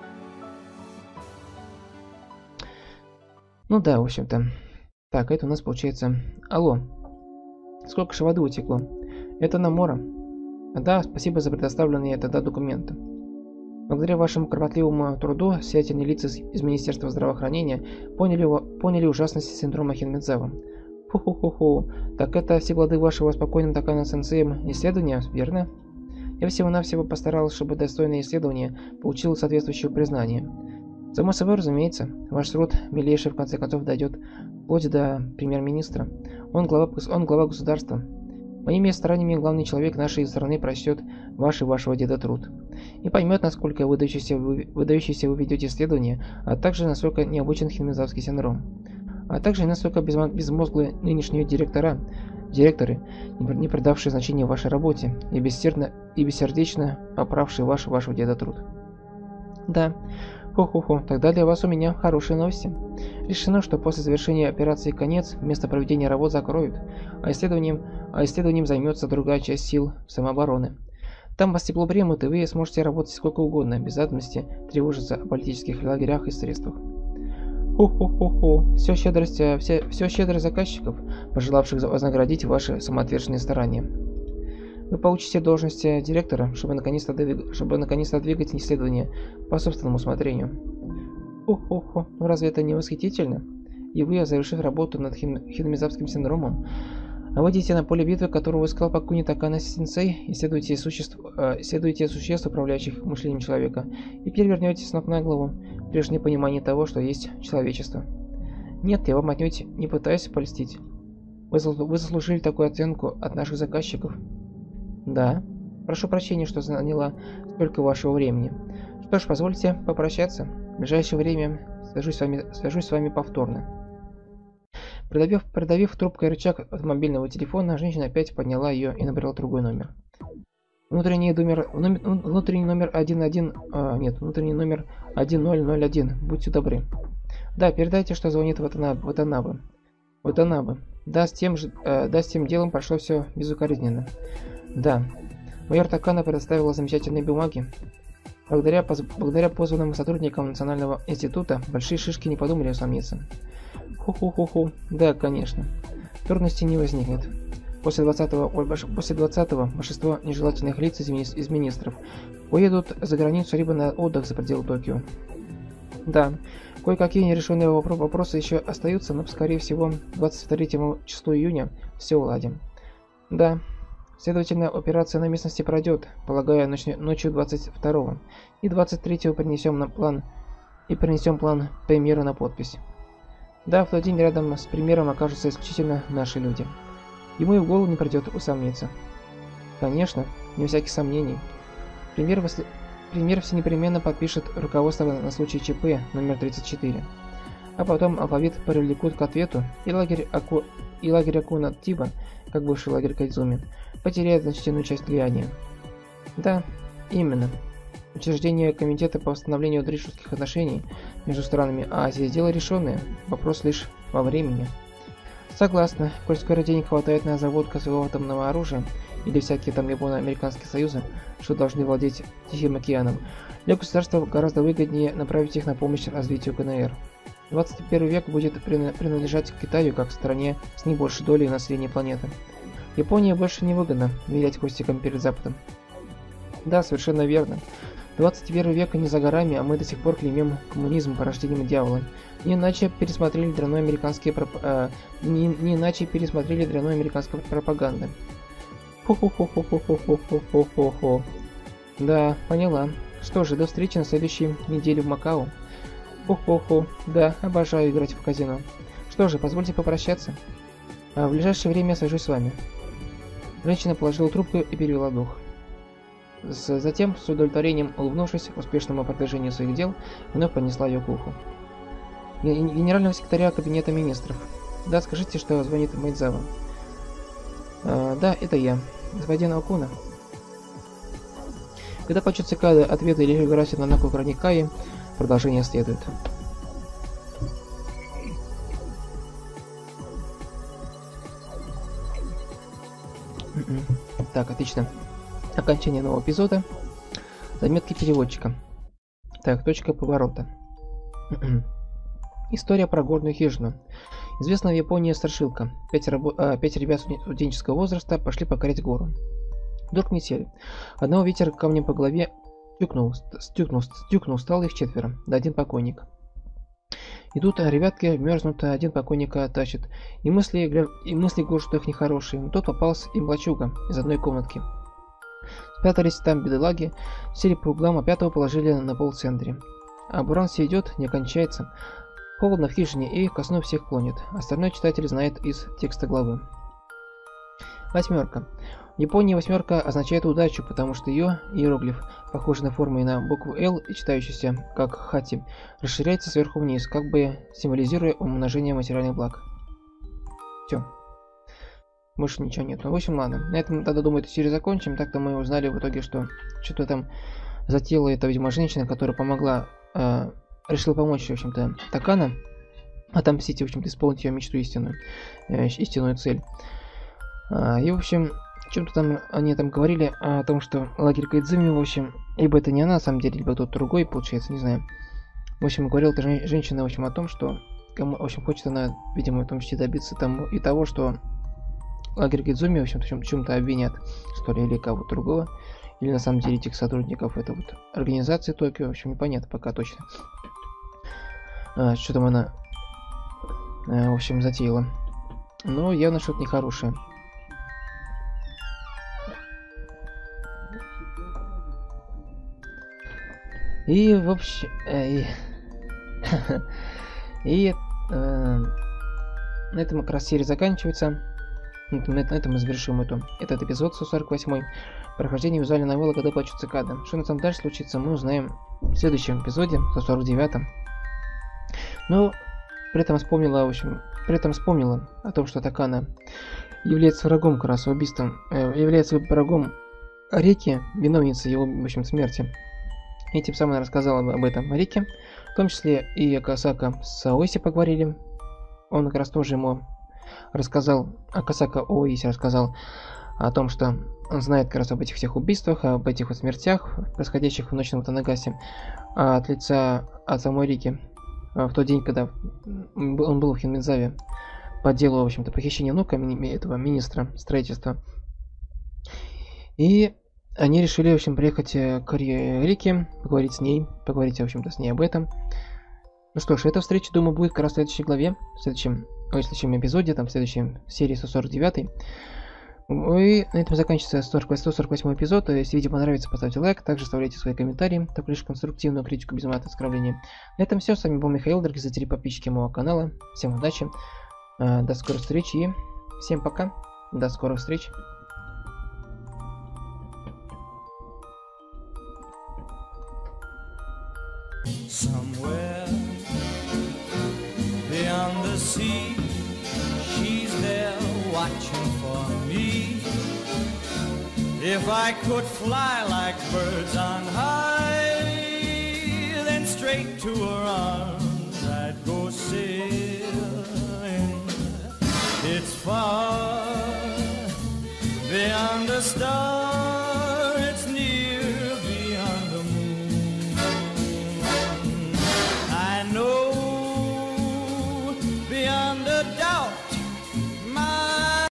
Ну да, в общем-то. Так, это у нас получается... Алло. Сколько же воды утекло? Это на Мора. Да, спасибо за предоставленные тогда документы. Благодаря вашему кропотливому труду сиятельные лица из Министерства здравоохранения поняли ужасность синдрома Хинмедзава. Ху-ху-ху-ху. Так это все плоды вашего спокойным Такана-сенсеем исследования, верно? Я всего-навсего постарался, чтобы достойное исследование получило соответствующее признание. Само собой, разумеется, ваш труд, милейший, в конце концов, дойдет вплоть до премьер-министра. Он глава государства. Моими стараниями главный человек нашей страны прочтет вашего деда труд и поймет, насколько выдающийся вы ведете исследование, а также насколько необычен хинмедзавский синдром, а также насколько безмозглые нынешние директоры, не придавшие значения вашей работе и бессердечно поправшие вашего деда труд. Да. Хо-хо-хо, тогда для вас у меня хорошие новости. Решено, что после завершения операции «Конец» место проведения работ закроют, а исследованием займется другая часть сил самообороны. Там вас тепло примут, и вы сможете работать сколько угодно, без надобности тревожиться о политических лагерях и средствах. Хо-хо-хо-хо, все щедрость заказчиков, пожелавших вознаградить ваши самоотверженные старания. Вы получите должность директора, чтобы наконец-то двигать исследования по собственному усмотрению. Хо-хо-хо, ну разве это не восхитительно? И вы, завершив работу над хинмедзавским синдромом, выйдете на поле битвы, которого искал Пакуни Такана-сенсей, исследуете существ, управляющих мышлением человека, и перевернете с ног на голову прежнее понимание того, что есть человечество. Нет, я вам отнюдь не пытаюсь польстить. Вы заслужили такую оценку от наших заказчиков. Да. Прошу прощения, что заняла столько вашего времени. Что ж, позвольте попрощаться. В ближайшее время свяжусь с вами повторно. Продавив трубкой рычаг от мобильного телефона, женщина опять подняла ее и набрала другой номер. Внутренний номер 1001. Будьте добры. Да, передайте, что звонит Ватанабе. Да, с тем делом прошло все безукоризненно. Да. Майор Такана предоставила замечательные бумаги. Благодаря позванным сотрудникам Национального института, большие шишки не подумали усомниться. Ху-ху-ху-ху. Да, конечно. Трудностей не возникнет. После 20-го большинство нежелательных лиц из министров уедут за границу либо на отдых за пределы Токио. Да, кое-какие нерешенные вопросы еще остаются, но, скорее всего, 23 числу июня все уладим. Да, следовательно, операция на местности пройдет, полагаю, ночью 22-го, и 23-го принесем план премьера на подпись. Да, в тот день рядом с премьером окажутся исключительно наши люди. Ему и в голову не придет усомниться. Конечно, не всяких сомнений. Премьер все непременно подпишет руководство на случай ЧП номер 34. А потом алфавит привлекут к ответу, и лагерь Акуна Тиба, как бывший лагерь Кайдзуми, потеряет значительную часть влияния. Да, именно. Учреждение Комитета по восстановлению дружеских отношений между странами Азии – дело решенное, вопрос лишь во времени. Согласна, коль скоро денег хватает на заводку своего атомного оружия или всякие там японо-американские союзы, что должны владеть Тихим океаном, для государства гораздо выгоднее направить их на помощь развитию КНР. 21 век будет принадлежать Китаю как стране с наибольшей долей населения планеты. Японии больше не выгодно вилять хвостиком перед Западом. Да, совершенно верно. 21 век не за горами, а мы до сих пор клеймим коммунизм порождением дьявола. Не иначе пересмотрели дрянной американской пропаганды. Хо-хо-хо-хо-хо-хо-хо-хо-хо-хо. Да, поняла. Что же, до встречи на следующей неделе в Макао. Хо-хо-хо. Да, обожаю играть в казино. Что же, позвольте попрощаться. В ближайшее время я свяжусь с вами. Женщина положила трубку и перевела дух. Затем, с удовлетворением улыбнувшись успешному продвижению своих дел, вновь поднесла ее к уху. Генерального секретаря Кабинета министров. Да, скажите, что звонит Майдзава. Да, это я. Господин Акуна. Когда почет цикады отведали регулярно на Наку Краникаи, Продолжение следует. Так, отлично. Окончание нового эпизода. Заметки переводчика. Так, точка поворота. История про горную хижину. Известная в Японии страшилка. 5 ребят студенческого возраста пошли покорять гору. Вдруг не сели. Одного ветер камнем по голове стукнул, стало их 4, да один покойник. И тут ребятки мерзнут, один покойника тащит. И мысли говорят, что их нехорошие. Но тут попался им лачуга из одной комнатки. Спрятались там бедолаги, сели по углам, а 5-го положили на пол в центре. А буран все идет, не кончается. Холодно в хижине и ко сну всех клонит. Остальной читатель знает из текста главы. 8. В Японии 8 означает удачу, потому что ее иероглиф, похожий на форму и на букву L и читающийся как хати, расширяется сверху вниз, как бы символизируя умножение материальных благ. Все. Больше ничего нет. Ну, в общем, ладно. На этом тогда, думаю, эту серию закончим. Так-то мы узнали в итоге, что что-то там затеяла эта, видимо, женщина, которая помогла, решила помочь, в общем-то, Такана отомстить, в общем-то, исполнить ее мечту истинную цель. И, в общем, чем-то там они там говорили о том, что лагерь Кайдзуми, в общем, либо это не она, на самом деле, либо кто-то другой, получается, не знаю. В общем, говорила эта женщина, в общем, о том, что, в общем, хочет она, видимо, в том числе добиться тому и того, что лагерь Кайдзуми, в общем-то, чем-то обвинят, что ли, или кого-то другого, или на самом деле этих сотрудников этой вот организации Токио, в общем, непонятно пока точно. Что там она, в общем, затеяла. Но явно что-то нехорошее. И вообще... на этом как раз серия заканчивается. На этом мы завершим этот эпизод 148. Прохождение визуальной новеллы «Когда плачут цикады». Что на самом дальше случится, мы узнаем в следующем эпизоде, 149. Но при этом вспомнила о том, что Такана является врагом как раз убийством, является врагом Рики, виновницы его, в общем, смерти. И тем самым рассказал об этом Рике, в том числе и Акасака с Аоси поговорили. Он как раз тоже ему рассказал, Акасака Оиси рассказал о том, что он знает как раз об этих всех убийствах, об этих вот смертях, происходящих в ночном Танагасе, от лица от самой Рики в тот день, когда он был в Хинмидзаве по делу, в общем-то, похищения внука этого министра строительства. И они решили, в общем, приехать к Рике, поговорить с ней, в общем-то, с ней об этом. Ну что ж, эта встреча, думаю, будет как раз в следующей главе, в следующем эпизоде, там, в следующей серии 149. И на этом заканчивается 148 эпизод. Если видео понравится, поставьте лайк, также оставляйте свои комментарии, только лишь конструктивную критику без мата и оскорбления. На этом все, с вами был Михаил, дорогие зрители, подписчики моего канала. Всем удачи, до скорой встречи и всем пока, до скорых встреч. Somewhere beyond the sea, she's there watching for me. If I could fly like birds on high, then straight to her arms